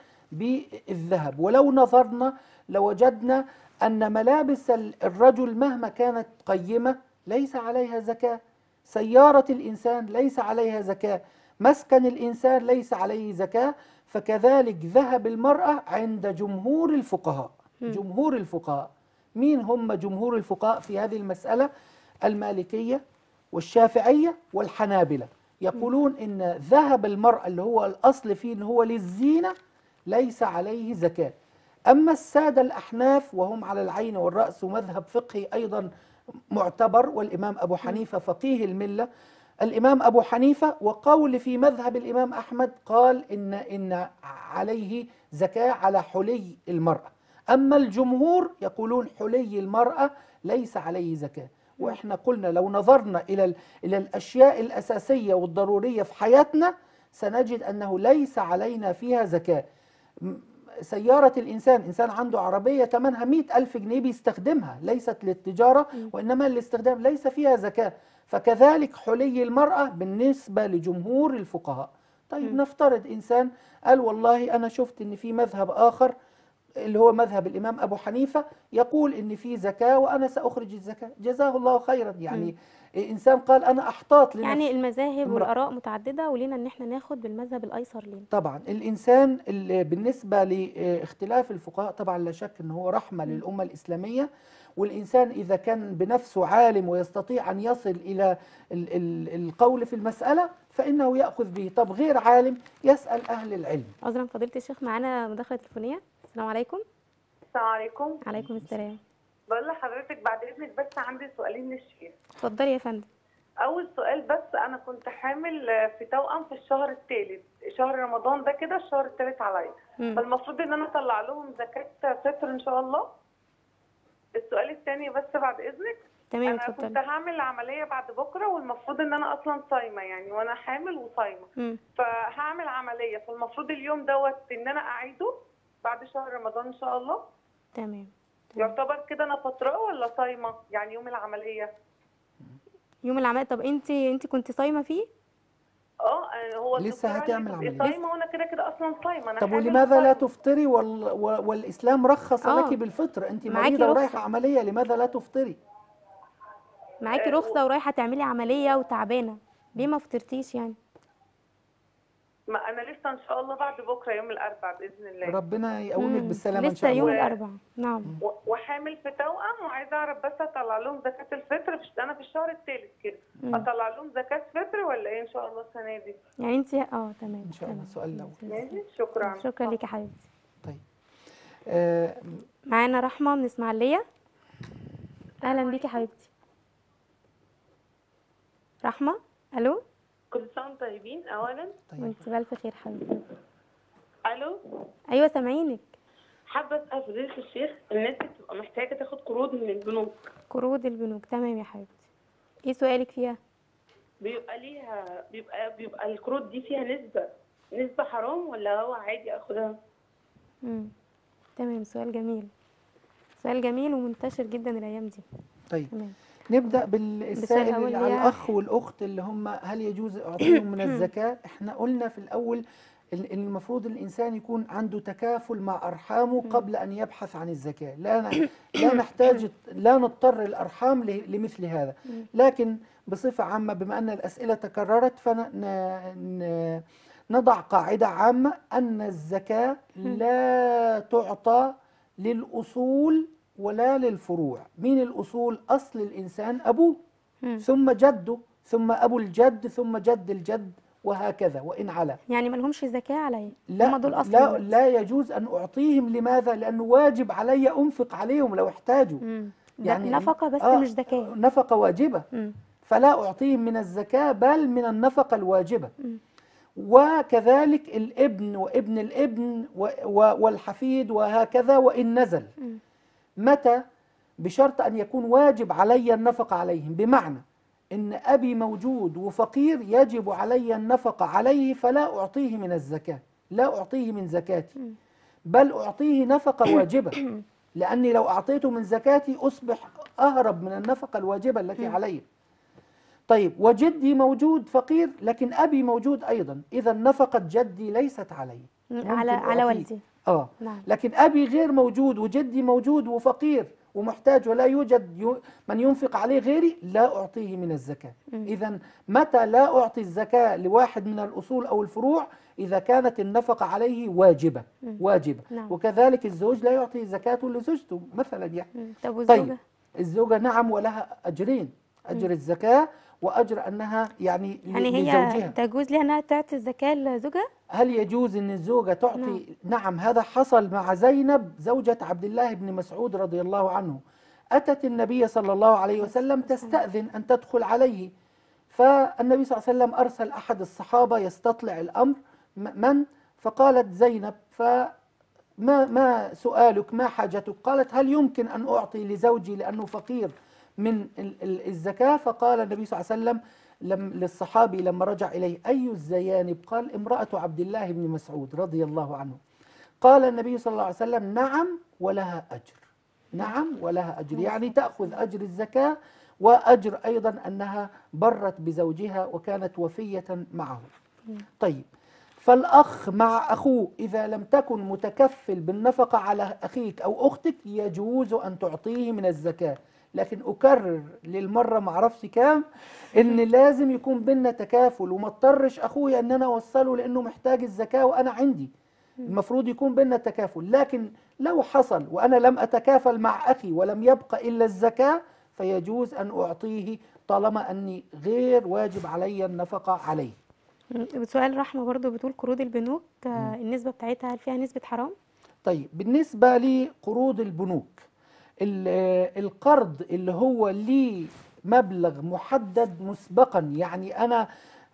بالذهب، ولو نظرنا لوجدنا أن ملابس الرجل مهما كانت قيمة ليس عليها زكاة. سيارة الإنسان ليس عليها زكاة، مسكن الإنسان ليس عليه زكاة، فكذلك ذهب المرأة عند جمهور الفقهاء. جمهور الفقهاء، مين هم جمهور الفقهاء في هذه المسألة؟ المالكية والشافعية والحنابلة. يقولون إن ذهب المرأة اللي هو الأصل فيه إن هو للزينة ليس عليه زكاة. أما السادة الأحناف وهم على العين والرأس، ومذهب فقهي أيضا معتبر، والإمام أبو حنيفة فقيه الملة، الإمام أبو حنيفة وقول في مذهب الإمام أحمد قال إن إن عليه زكاة على حلي المرأة. أما الجمهور يقولون حلي المرأة ليس عليه زكاة. وإحنا قلنا لو نظرنا إلى إلى الأشياء الأساسية والضرورية في حياتنا سنجد أنه ليس علينا فيها زكاة. سيارة الإنسان، إنسان عنده عربية ثمنها مئة ألف جنيه بيستخدمها، ليست للتجارة وإنما للاستخدام، ليس فيها زكاة. فكذلك حلي المرأة بالنسبة لجمهور الفقهاء. طيب م. نفترض إنسان قال والله أنا شفت إن في مذهب آخر اللي هو مذهب الإمام أبو حنيفة يقول إن في زكاة وأنا سأخرج الزكاة، جزاه الله خيرا. يعني م. إنسان قال أنا أحتاط لنفسي. يعني المذاهب والآراء متعددة ولينا إن احنا ناخد بالمذهب الأيسر لينا. طبعا الإنسان اللي بالنسبة لاختلاف الفقهاء طبعا لا شك أنه هو رحمة م. للأمة الإسلامية، والإنسان إذا كان بنفسه عالم ويستطيع أن يصل إلى ال ال القول في المسألة فإنه يأخذ به. طب غير عالم يسأل أهل العلم. عذرا فضيلة الشيخ، معانا مداخلة تليفونية. السلام عليكم. السلام عليكم. عليكم السلام. بقول لحضرتك بعد إذنك بس عندي سؤالين للشيخ. اتفضلي يا فندم. أول سؤال، بس أنا كنت حامل في توأم في الشهر الثالث، شهر رمضان ده كده الشهر الثالث عليا، فالمفروض إن أنا أطلع لهم زكاة فطر إن شاء الله. السؤال الثاني بس بعد إذنك، تمام أنا اتفضلي. كنت هعمل عملية بعد بكرة، والمفروض إن أنا أصلا صايمة يعني، وأنا حامل وصايمة، فهعمل عملية، فالمفروض اليوم دوت إن أنا أعيده بعد شهر رمضان إن شاء الله. تمام. يعتبر كده أنا فطرة ولا صايمة يعني يوم العملية؟ يوم العملية. طب انت انت كنت صايمة فيه؟ اه هو لسه هتعمل عملية صايمة وانا كده كده اصلا صايمة. طب ولماذا لا تفطري وال... والاسلام رخص آه. لك بالفطر؟ انت مريضة ورايحة عملية، لماذا لا تفطري؟ معاكي رخصة ورايحة تعملي عملية وتعبانة، ليه ما فطرتيش يعني؟ ما انا لسه ان شاء الله بعد بكره يوم الاربعاء باذن الله. ربنا يقومك بالسلامه ان شاء الله. لسه يوم الاربعاء. نعم. وحامل في توأم، وعايزه اعرف بس اطلع لهم زكاه الفطر في... انا في الشهر الثالث كده، اطلع لهم زكاه فطر ولا ايه ان شاء الله السنه دي؟ يعني انت اه تمام ان شاء الله. السؤال الاول. ماشي شكرا. شكرا لك يا حبيبتي. طيب آه... معانا رحمه من اسماعيليه. اهلا بيكي يا حبيبتي. رحمه الو. كل سنة وانتم طيبين أولا. طيب. وانت بألف خير حبيبتي. ألو. أيوة سامعينك. حابة أسأل فضيلة الشيخ، الناس بتبقى محتاجة تاخد قروض من البنوك. قروض البنوك، تمام يا حبيبتي. إيه سؤالك فيها؟ بيبقى ليها بيبقى بيبقى القروض دي فيها نسبة نسبة حرام ولا هو عادي آخدها؟ امم تمام. سؤال جميل. سؤال جميل ومنتشر جدا الأيام دي. طيب. تمام. نبدأ بالسائل على الأخ والأخت اللي هم هل يجوز أعطيهم من الزكاة؟ احنا قلنا في الأول ال- المفروض الإنسان يكون عنده تكافل مع أرحامه قبل أن يبحث عن الزكاة. لا ن- لا نحتاج، لا نضطر الأرحام ل- لمثل هذا. لكن بصفة عامة بما أن الأسئلة تكررت فنضع قاعدة عامة أن الزكاة لا تعطى للأصول ولا للفروع. مين الأصول؟ أصل الإنسان أبوه، ثم جده، ثم أبو الجد، ثم جد الجد، وهكذا وإن على. يعني ما لهمش زكاة عليا، لا هم دول أصل لا, الولد. لا يجوز أن أعطيهم. لماذا؟ لأنه واجب علي أنفق عليهم لو احتاجوا. يعني نفقة بس آه مش زكاة. نفقة واجبة. مم. فلا أعطيهم من الزكاة بل من النفقة الواجبة. مم. وكذلك الابن وابن الابن والحفيد وهكذا وإن نزل. مم. متى؟ بشرط أن يكون واجب علي النفقة عليهم، بمعنى إن أبي موجود وفقير يجب علي النفقة عليه، فلا أعطيه من الزكاة، لا أعطيه من زكاتي، بل أعطيه نفقة واجبة، لأني لو أعطيته من زكاتي أصبح أهرب من النفقة الواجبة التي علي. طيب وجدي موجود فقير لكن أبي موجود أيضا، إذا نفقة جدي ليست علي، على على والدي. آه نعم. لكن أبي غير موجود وجدي موجود وفقير ومحتاج ولا يوجد من ينفق عليه غيري، لا أعطيه من الزكاة. إذا متى لا أعطي الزكاة لواحد من الأصول أو الفروع؟ إذا كانت النفقة عليه واجبة. مم. واجبة. نعم. وكذلك الزوج لا يعطي زكاته لزوجته مثلا يعني. طب والزوجة؟ طيب الزوجة نعم ولها أجرين، أجر مم. الزكاة وأجر أنها يعني يعني لزوجها. هي تجوز لها أنها تعطي الزكاة لزوجها؟ هل يجوز أن الزوجة تعطي؟ نعم. نعم، هذا حصل مع زينب زوجة عبد الله بن مسعود رضي الله عنه. أتت النبي صلى الله عليه وسلم تستأذن أن تدخل عليه، فالنبي صلى الله عليه وسلم أرسل أحد الصحابة يستطلع الأمر من، فقالت زينب فما ما سؤالك ما حاجتك؟ قالت هل يمكن أن أعطي لزوجي لأنه فقير من الزكاة؟ فقال النبي صلى الله عليه وسلم لم للصحابي لما رجع إليه أي الزيانب؟ قال امرأة عبد الله بن مسعود رضي الله عنه. قال النبي صلى الله عليه وسلم نعم ولها أجر، نعم ولها أجر، يعني تأخذ أجر الزكاة وأجر أيضا أنها برت بزوجها وكانت وفية معه. طيب فالأخ مع أخوه إذا لم تكن متكفل بالنفقة على أخيك أو أختك يجوز أن تعطيه من الزكاة، لكن أكرر للمرة معرفش كام إن لازم يكون بينا تكافل، وما اضطرش أخويا أن أنا أوصله لأنه محتاج الزكاة وأنا عندي. المفروض يكون بينا تكافل، لكن لو حصل وأنا لم أتكافل مع أخي ولم يبقى إلا الزكاة فيجوز أن أعطيه طالما أني غير واجب علي النفقة عليه. سؤال رحمة برضو بتقول قروض البنوك النسبة بتاعتها هل فيها نسبة حرام؟ طيب بالنسبة لقروض البنوك، القرض اللي هو ليه مبلغ محدد مسبقا، يعني أنا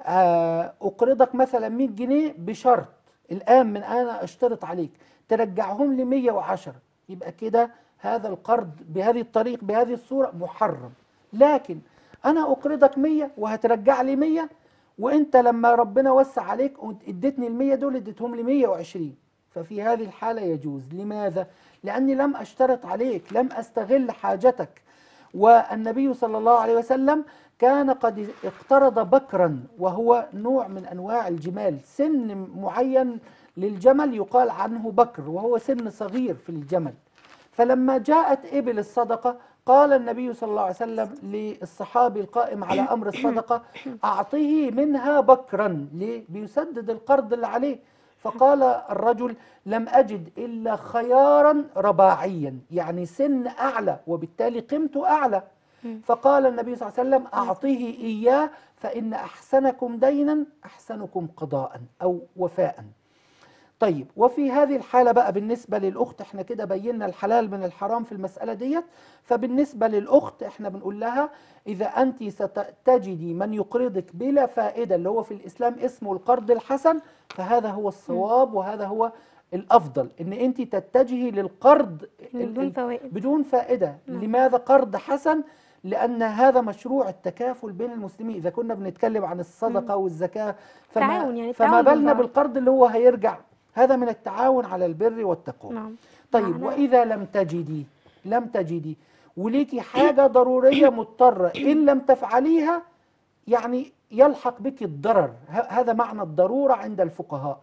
أقرضك مثلا مئة جنيه بشرط الآن من أنا أشترط عليك ترجعهم لي مئة وعشرة، يبقى كده هذا القرض بهذه الطريق بهذه الصورة محرم. لكن أنا أقرضك مية وهترجع لي مية، وأنت لما ربنا وسع عليك اديتني المية دول اديتهم لي مية وعشرين، ففي هذه الحالة يجوز. لماذا؟ لأني لم أشترط عليك، لم أستغل حاجتك. والنبي صلى الله عليه وسلم كان قد اقترض بكرا وهو نوع من أنواع الجمال، سن معين للجمل يقال عنه بكر وهو سن صغير في الجمل. فلما جاءت إبل الصدقة قال النبي صلى الله عليه وسلم للصحابي القائم على أمر الصدقة أعطيه منها بكرا، ليه؟ بيسدد القرض اللي عليه. فقال الرجل لم أجد إلا خيارا رباعيا، يعني سن أعلى وبالتالي قيمته أعلى. فقال النبي صلى الله عليه وسلم أعطيه إياه فإن أحسنكم دينا أحسنكم قضاء أو وفاء. طيب وفي هذه الحالة بقى بالنسبة للأخت، احنا كده بينا الحلال من الحرام في المسألة ديت. فبالنسبة للأخت احنا بنقول لها إذا أنت ستجدي من يقرضك بلا فائدة اللي هو في الإسلام اسمه القرض الحسن، فهذا هو الصواب وهذا هو الأفضل، إن أنت تتجهي للقرض بدون فوائد بدون فائدة. لماذا قرض حسن؟ لأن هذا مشروع التكافل بين المسلمين. إذا كنا بنتكلم عن الصدقة والزكاة فما, يعني فما بالنا بالقرض اللي هو هيرجع، هذا من التعاون على البر والتقوى. نعم. طيب وإذا لم تجدي لم تجدي وليكي حاجة ضرورية مضطرة إن لم تفعليها يعني يلحق بك الضرر، هذا معنى الضرورة عند الفقهاء.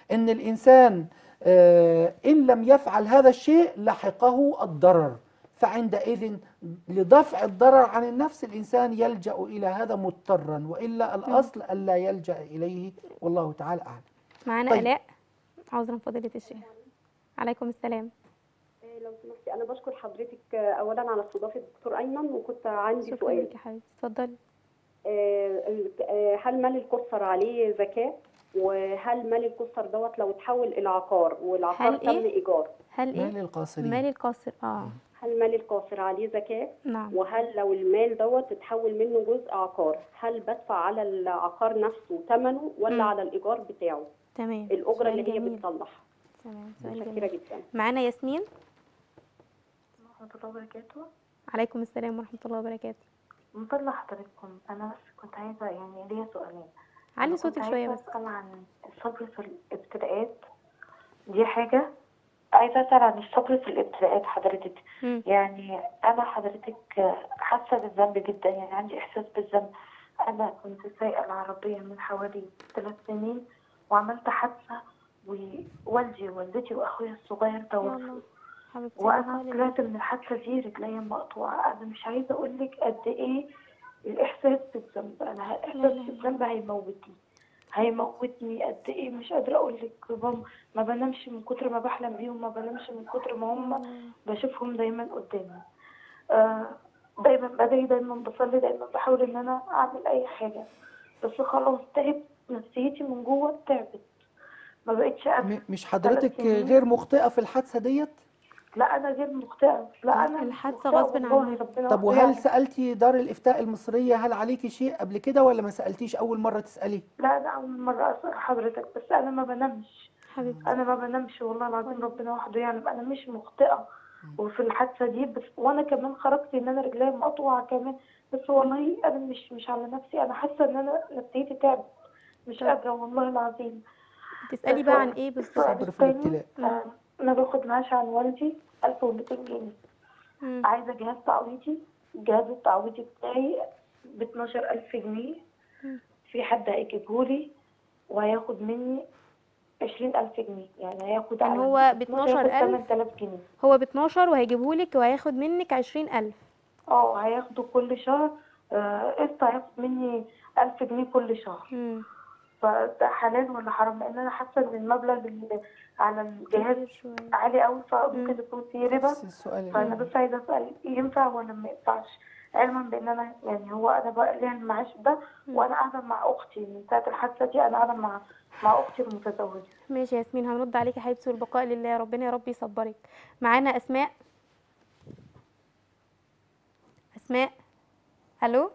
إن الإنسان آه، إن لم يفعل هذا الشيء لحقه الضرر، فعندئذ لدفع الضرر عن النفس الإنسان يلجأ إلى هذا مضطرا، وإلا الأصل ألا يلجأ إليه، والله تعالى أعلم. معانا طيب. آلاء، عذرا فضيلة الشيخ. عليكم السلام. لو سمحتي انا بشكر حضرتك اولا على استضافه الدكتور ايمن، وكنت عندي شكرا سؤال. لك يا حبيبتي، اتفضلي. آه، هل مال القصر عليه زكاه؟ وهل مال القصر دوت لو اتحول الى عقار والعقار هل تم إيه؟ ايجار، هل ايه؟ مال القاصرين. مال القاصر. اه هل مال القاصر عليه زكاه؟ نعم. وهل لو المال دوت اتحول منه جزء عقار، هل بدفع على العقار نفسه ثمنه ولا مم. على الايجار بتاعه؟ تمام. الاجره سؤال اللي هي جميل. بتصلح. تمام، سؤال متشكره جميل. جدا. معانا ياسمين. ورحمة الله وبركاته. عليكم السلام ورحمة الله وبركاته. من فضل حضرتكم أنا بس كنت عايزة يعني ليا سؤالين. علي أنا صوتك كنت شوية عايزة بس. أسأل عن الصبر في الابتلاءات، دي حاجة. عايزة أسأل عن الصبر في الابتلاءات حضرتك. مم. يعني أنا حضرتك حاسة بالذنب جدا، يعني عندي إحساس بالذنب. أنا كنت سايقة العربية من حوالي ثلاث سنين وعملت حادثة، ووالدي ووالدتي وأخويا الصغير يا توفوا، الله حبيبتي، وانا بقالي طلعت من الحادثه دي رجليا مقطوعه. انا مش عايزه اقول لك قد ايه الاحساس بالذنب. انا لا الاحساس لا لا. بالذنب هيموتني هيموتني قد ايه مش قادره اقول لك. بابا ما بنامش من كتر ما بحلم بيهم، ما بنامش من كتر ما هم بشوفهم دايما قدامي. آه دايما بدعي، دايما بصلي، دايما بحاول ان انا اعمل اي حاجه، بس خلاص تعبت، نفسيتي من جوه تعبت، ما بقتش قادره. م- مش حضرتك ثلاث سنين. غير مخطئة في الحادثة ديت؟ لا انا غير مخطئه، لا انا مش الحادثة مخطئة غصب والله، عنها. ربنا طب وحده وهل يعلم. سألتي دار الإفتاء المصرية هل عليكي شيء قبل كده ولا ما سألتيش أول مرة تسألي؟ لا انا اول مره اسال حضرتك، بس انا ما بنامش، حبيبتي. انا ما بنامش والله العظيم، ربنا وحده يعلم. انا مش مخطئه وفي الحادثه دي بس، وانا كمان خرجت ان انا رجلي مقطوعه كمان، بس والله انا مش مش على نفسي، انا حاسه ان انا نفسيتي تعبت، مش طب. قادره والله العظيم. تسألي بقى عن ايه بالظبط؟ السؤال صبر في التاني، الابتلاء. آه، انا باخد معاش عن والدي ألف ومئتين جنيه. مم. عايزه جهاز تعويضي، الجهاز التعويضي بتاعي ب اتناشر ألف جنيه. مم. في حد هيجيبهولي وهياخد مني عشرين ألف جنيه، يعني هياخد يعني على هو ب اتناشر اتناشر هياخد ألف؟ تمن تلاف جنيه. هو ب اتناشر وهيجيبهولك وهياخد منك عشرين ألف. اه هياخدوا كل شهر آه، قسط، هياخد مني ألف جنيه كل شهر. مم. فده حلال ولا حرام؟ لان انا حاسه ان المبلغ اللي على الجهاز كتير شوية. عالي قوي، مم. فممكن يكون فيه ربا. نفس السؤال. فانا بس عايزه اسال ينفع ولا ما ينفعش، علما بان انا يعني هو انا بقى لي المعاش ده مم. وانا قاعده مع اختي من ساعه الحادثه دي، انا قاعده مع مع اختي المتزوجه. ماشي يا ياسمين، هنرد عليكي حبيبتي، والبقاء لله، ربنا يا رب يصبرك. معانا اسماء. اسماء، الو.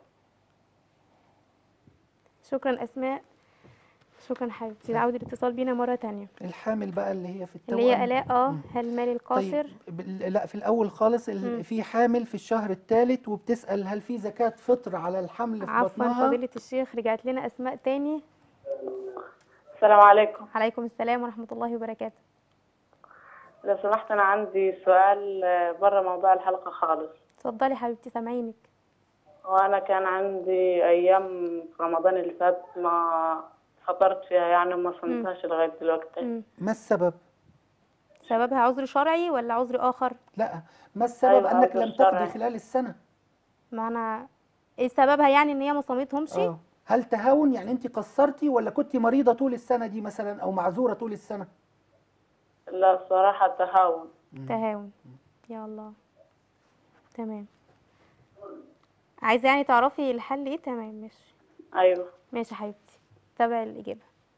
شكرا اسماء، شكرا حبيبتي لعودة الاتصال بينا مرة تانية. الحامل بقى اللي هي في التوأم. اللي هي آلاء. اه مم. هل مال القاصر؟ طيب بال- لا في الأول خالص ال- مم. في حامل في الشهر الثالث وبتسأل هل في زكاة فطر على الحمل في عفوا بطنها؟ فضيلة الشيخ، رجعت لنا اسماء تاني. السلام عليكم. عليكم السلام ورحمة الله وبركاته. لو سمحت أنا عندي سؤال بره موضوع الحلقة خالص. اتفضلي حبيبتي سامعينك. وأنا كان عندي أيام في رمضان اللي فات ما فطرت فيها، يعني ما صمتهاش لغاية دلوقتي. مم. ما السبب؟ سببها عذر شرعي ولا عذر آخر؟ لا، ما السبب أيوة، أنك عذر لم تقضي شرعي. خلال السنة؟ معنى ايه سببها؟ يعني ان هي ما صامتهمش؟ اه هل تهاون، يعني أنت قصرتي ولا كنت مريضة طول السنة دي مثلا أو معذورة طول السنة؟ لا الصراحة تهاون. تهاون. يا الله. تمام. عايزة يعني تعرفي الحل ايه؟ تمام ماشي. أيوة. ماشي حبيبتي، تابعي الإجابة.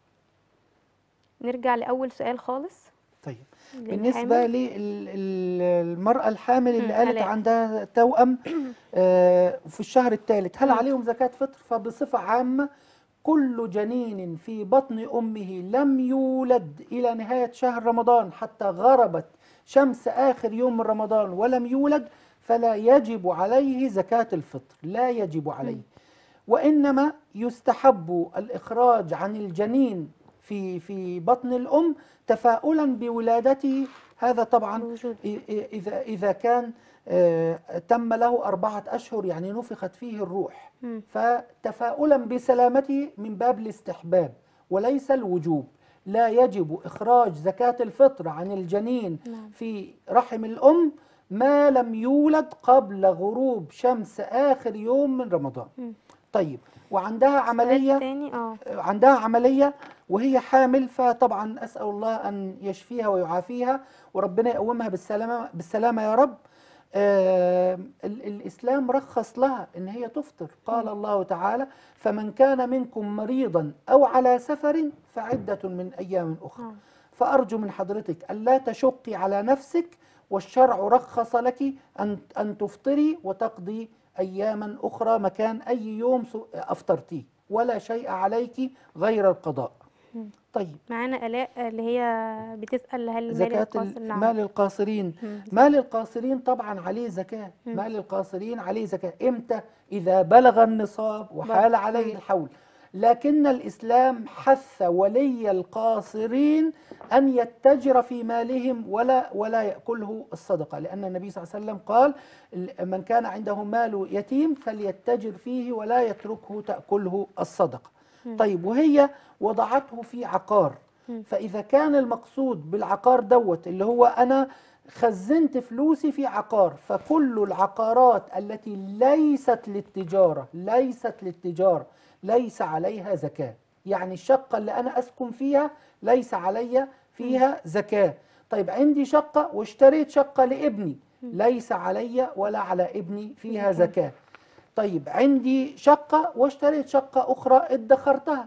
نرجع لأول سؤال خالص. طيب للحامل. بالنسبة للمرأة الحامل اللي مم، قالت هلاء. عندها توأم آه، في الشهر الثالث، هل مم. عليهم زكاة فطر؟ فبصفة عامة كل جنين في بطن أمه لم يولد إلى نهاية شهر رمضان حتى غربت شمس آخر يوم من رمضان ولم يولد فلا يجب عليه زكاة الفطر، لا يجب عليه. وإنما يستحب الإخراج عن الجنين في في بطن الأم تفاؤلا بولادته، هذا طبعا موجود. إ- إذا إذا كان آه، تم له أربعة أشهر يعني نفخت فيه الروح، مم. فتفاؤلا بسلامته من باب الاستحباب وليس الوجوب، لا يجب إخراج زكاة الفطر عن الجنين نعم. في رحم الأم ما لم يولد قبل غروب شمس آخر يوم من رمضان. م. طيب، وعندها عملية تاني اه عندها عملية وهي حامل، فطبعا أسأل الله أن يشفيها ويعافيها وربنا يقومها بالسلامة بالسلامة يا رب. آه الإسلام رخص لها إن هي تفطر. قال الله تعالى: فمن كان منكم مريضا أو على سفر فعدة من أيام أخرى. فأرجو من حضرتك ألا تشقي على نفسك، والشرع رخص لك أن أن تفطري وتقضي أياما أخرى مكان أي يوم أفطرتيه، ولا شيء عليك غير القضاء. طيب، معانا آلاء اللي هي بتسأل هل زكاة مال القاصر نعم. مال القاصرين مال القاصرين طبعا عليه زكاة. مم. مال القاصرين عليه زكاة إمتى؟ إذا بلغ النصاب وحال عليه الحول. لكن الإسلام حث ولي القاصرين أن يتجر في مالهم ولا ولا يأكله الصدقة، لأن النبي صلى الله عليه وسلم قال: من كان عنده مال يتيم فليتجر فيه ولا يتركه تأكله الصدقة. م. طيب، وهي وضعته في عقار. م. فإذا كان المقصود بالعقار دوت اللي هو أنا خزنت فلوسي في عقار، فكل العقارات التي ليست للتجارة ليست للتجارة ليس عليها زكاة. يعني الشقة اللي أنا أسكن فيها ليس علي فيها زكاة. طيب، عندي شقة واشتريت شقة لابني، ليس علي ولا على ابني فيها زكاة. طيب، عندي شقة واشتريت شقة أخرى ادخرتها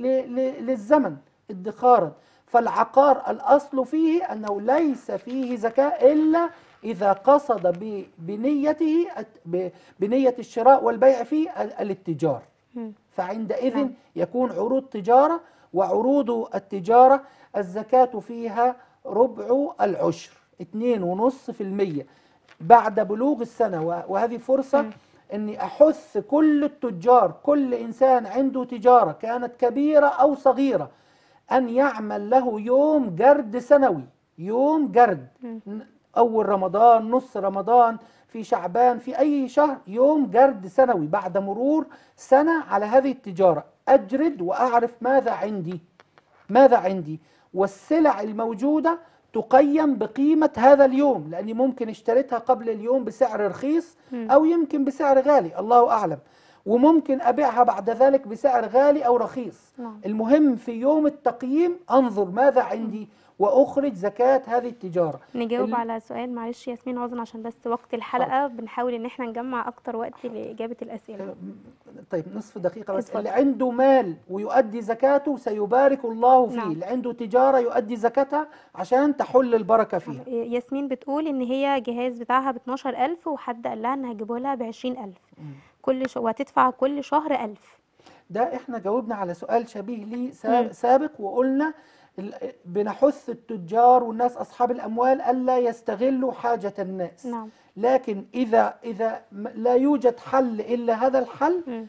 للزمن ادخارا، فالعقار الأصل فيه أنه ليس فيه زكاة إلا إذا قصد بنيته بنية الشراء والبيع فيه الاتجار. فعندئذ نعم. يكون عروض تجارة، وعروض التجارة الزكاة فيها ربع العشر اثنين ونص في المية بعد بلوغ السنة. وهذه فرصة م. أني أحث كل التجار، كل إنسان عنده تجارة كانت كبيرة أو صغيرة، أن يعمل له يوم جرد سنوي. يوم جرد م. أول رمضان، نص رمضان، في شعبان، في أي شهر، يوم جرد سنوي بعد مرور سنة على هذه التجارة. أجرد وأعرف ماذا عندي ماذا عندي والسلع الموجودة تقيم بقيمة هذا اليوم، لأني ممكن اشتريتها قبل اليوم بسعر رخيص أو يمكن بسعر غالي، الله أعلم، وممكن أبيعها بعد ذلك بسعر غالي أو رخيص. المهم في يوم التقييم أنظر ماذا عندي وأخرج زكاة هذه التجارة. نجاوب ال... على سؤال، معلش ياسمين عذرا عشان بس وقت الحلقة حاضر. بنحاول إن احنا نجمع أكتر وقت لإجابة الأسئلة. طيب، نصف دقيقة بس. اللي عنده مال ويؤدي زكاته سيبارك الله فيه. نعم. اللي عنده تجارة يؤدي زكاتها عشان تحل البركة فيها. ياسمين بتقول إن هي جهاز بتاعها ب اتناشر ألف وحد قال لها إن هجيبه لها ب عشرين ألف كل ش... وهتدفع كل شهر ألف. ده احنا جاوبنا على سؤال شبيه ليه سابق وقلنا بنحث التجار والناس أصحاب الأموال ألا يستغلوا حاجة الناس. نعم. لكن إذا إذا لا يوجد حل إلا هذا الحل م.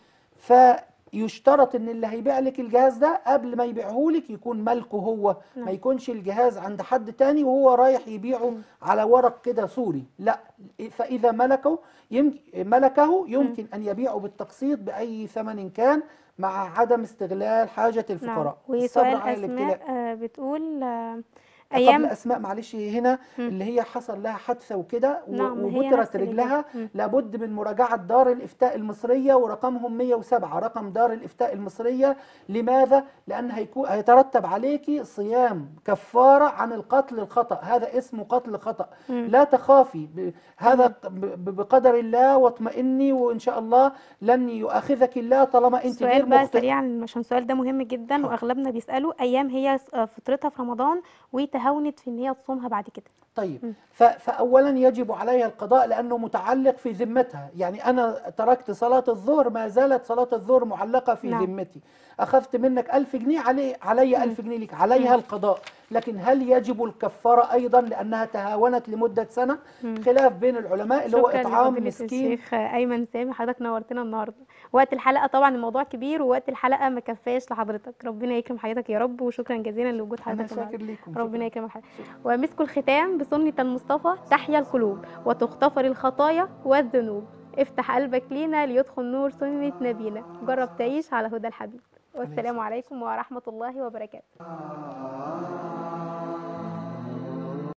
فيشترط إن اللي هيبيع لك الجهاز ده قبل ما يبيعه لك يكون ملكه هو. نعم. ما يكونش الجهاز عند حد تاني وهو رايح يبيعه م. على ورق كده صوري، لا. فإذا ملكه يمكن ملكه يمكن م. أن يبيعه بالتقسيط بأي ثمن كان مع عدم استغلال حاجة الفقراء. نعم. وسؤال أسماء آه بتقول آه أيام قبل أسماء معلش هنا م. اللي هي حصل لها حادثة وكده نعم. وبترت رجلها، لابد من مراجعة دار الإفتاء المصرية ورقمهم مية وسبعة رقم دار الإفتاء المصرية. لماذا؟ لأن هيكون هيترتب عليكي صيام كفارة عن القتل الخطأ، هذا اسمه قتل خطأ. م. لا تخافي، هذا بقدر الله واطمئني وإن شاء الله لن يؤاخذك الله طالما أنت غير مخطئة. سؤال بقى سريعا عشان السؤال ده مهم جدا حق. وأغلبنا بيسألوا، أيام هي فطرتها في رمضان وتهاونت في ان هي تصومها بعد كده. طيب، فاولا يجب عليها القضاء لانه متعلق في ذمتها. يعني انا تركت صلاه الظهر، ما زالت صلاه الظهر معلقه في نعم. ذمتي. اخذت منك ألف جنيه، علي علي ألف جنيه لك، عليها القضاء. لكن هل يجب الكفاره ايضا لانها تهاونت لمده سنه؟ مم. خلاف بين العلماء اللي هو اطعام مسكين. الشيخ ايمن سامي، حضرتك نورتنا النهارده. وقت الحلقه طبعا الموضوع كبير ووقت الحلقه ما كفاش لحضرتك، ربنا يكرم حضرتك يا رب، وشكرا جزيلا لوجود حضرتك. انا شاكر ليكم، ربنا يكرم حضرتك. ومسك الختام بسنه المصطفى تحيا القلوب وتغتفر الخطايا والذنوب. افتح قلبك لينا ليدخل نور سنه نبينا، جرب تعيش على هدى الحبيب. والسلام عليكم ورحمة الله وبركاته.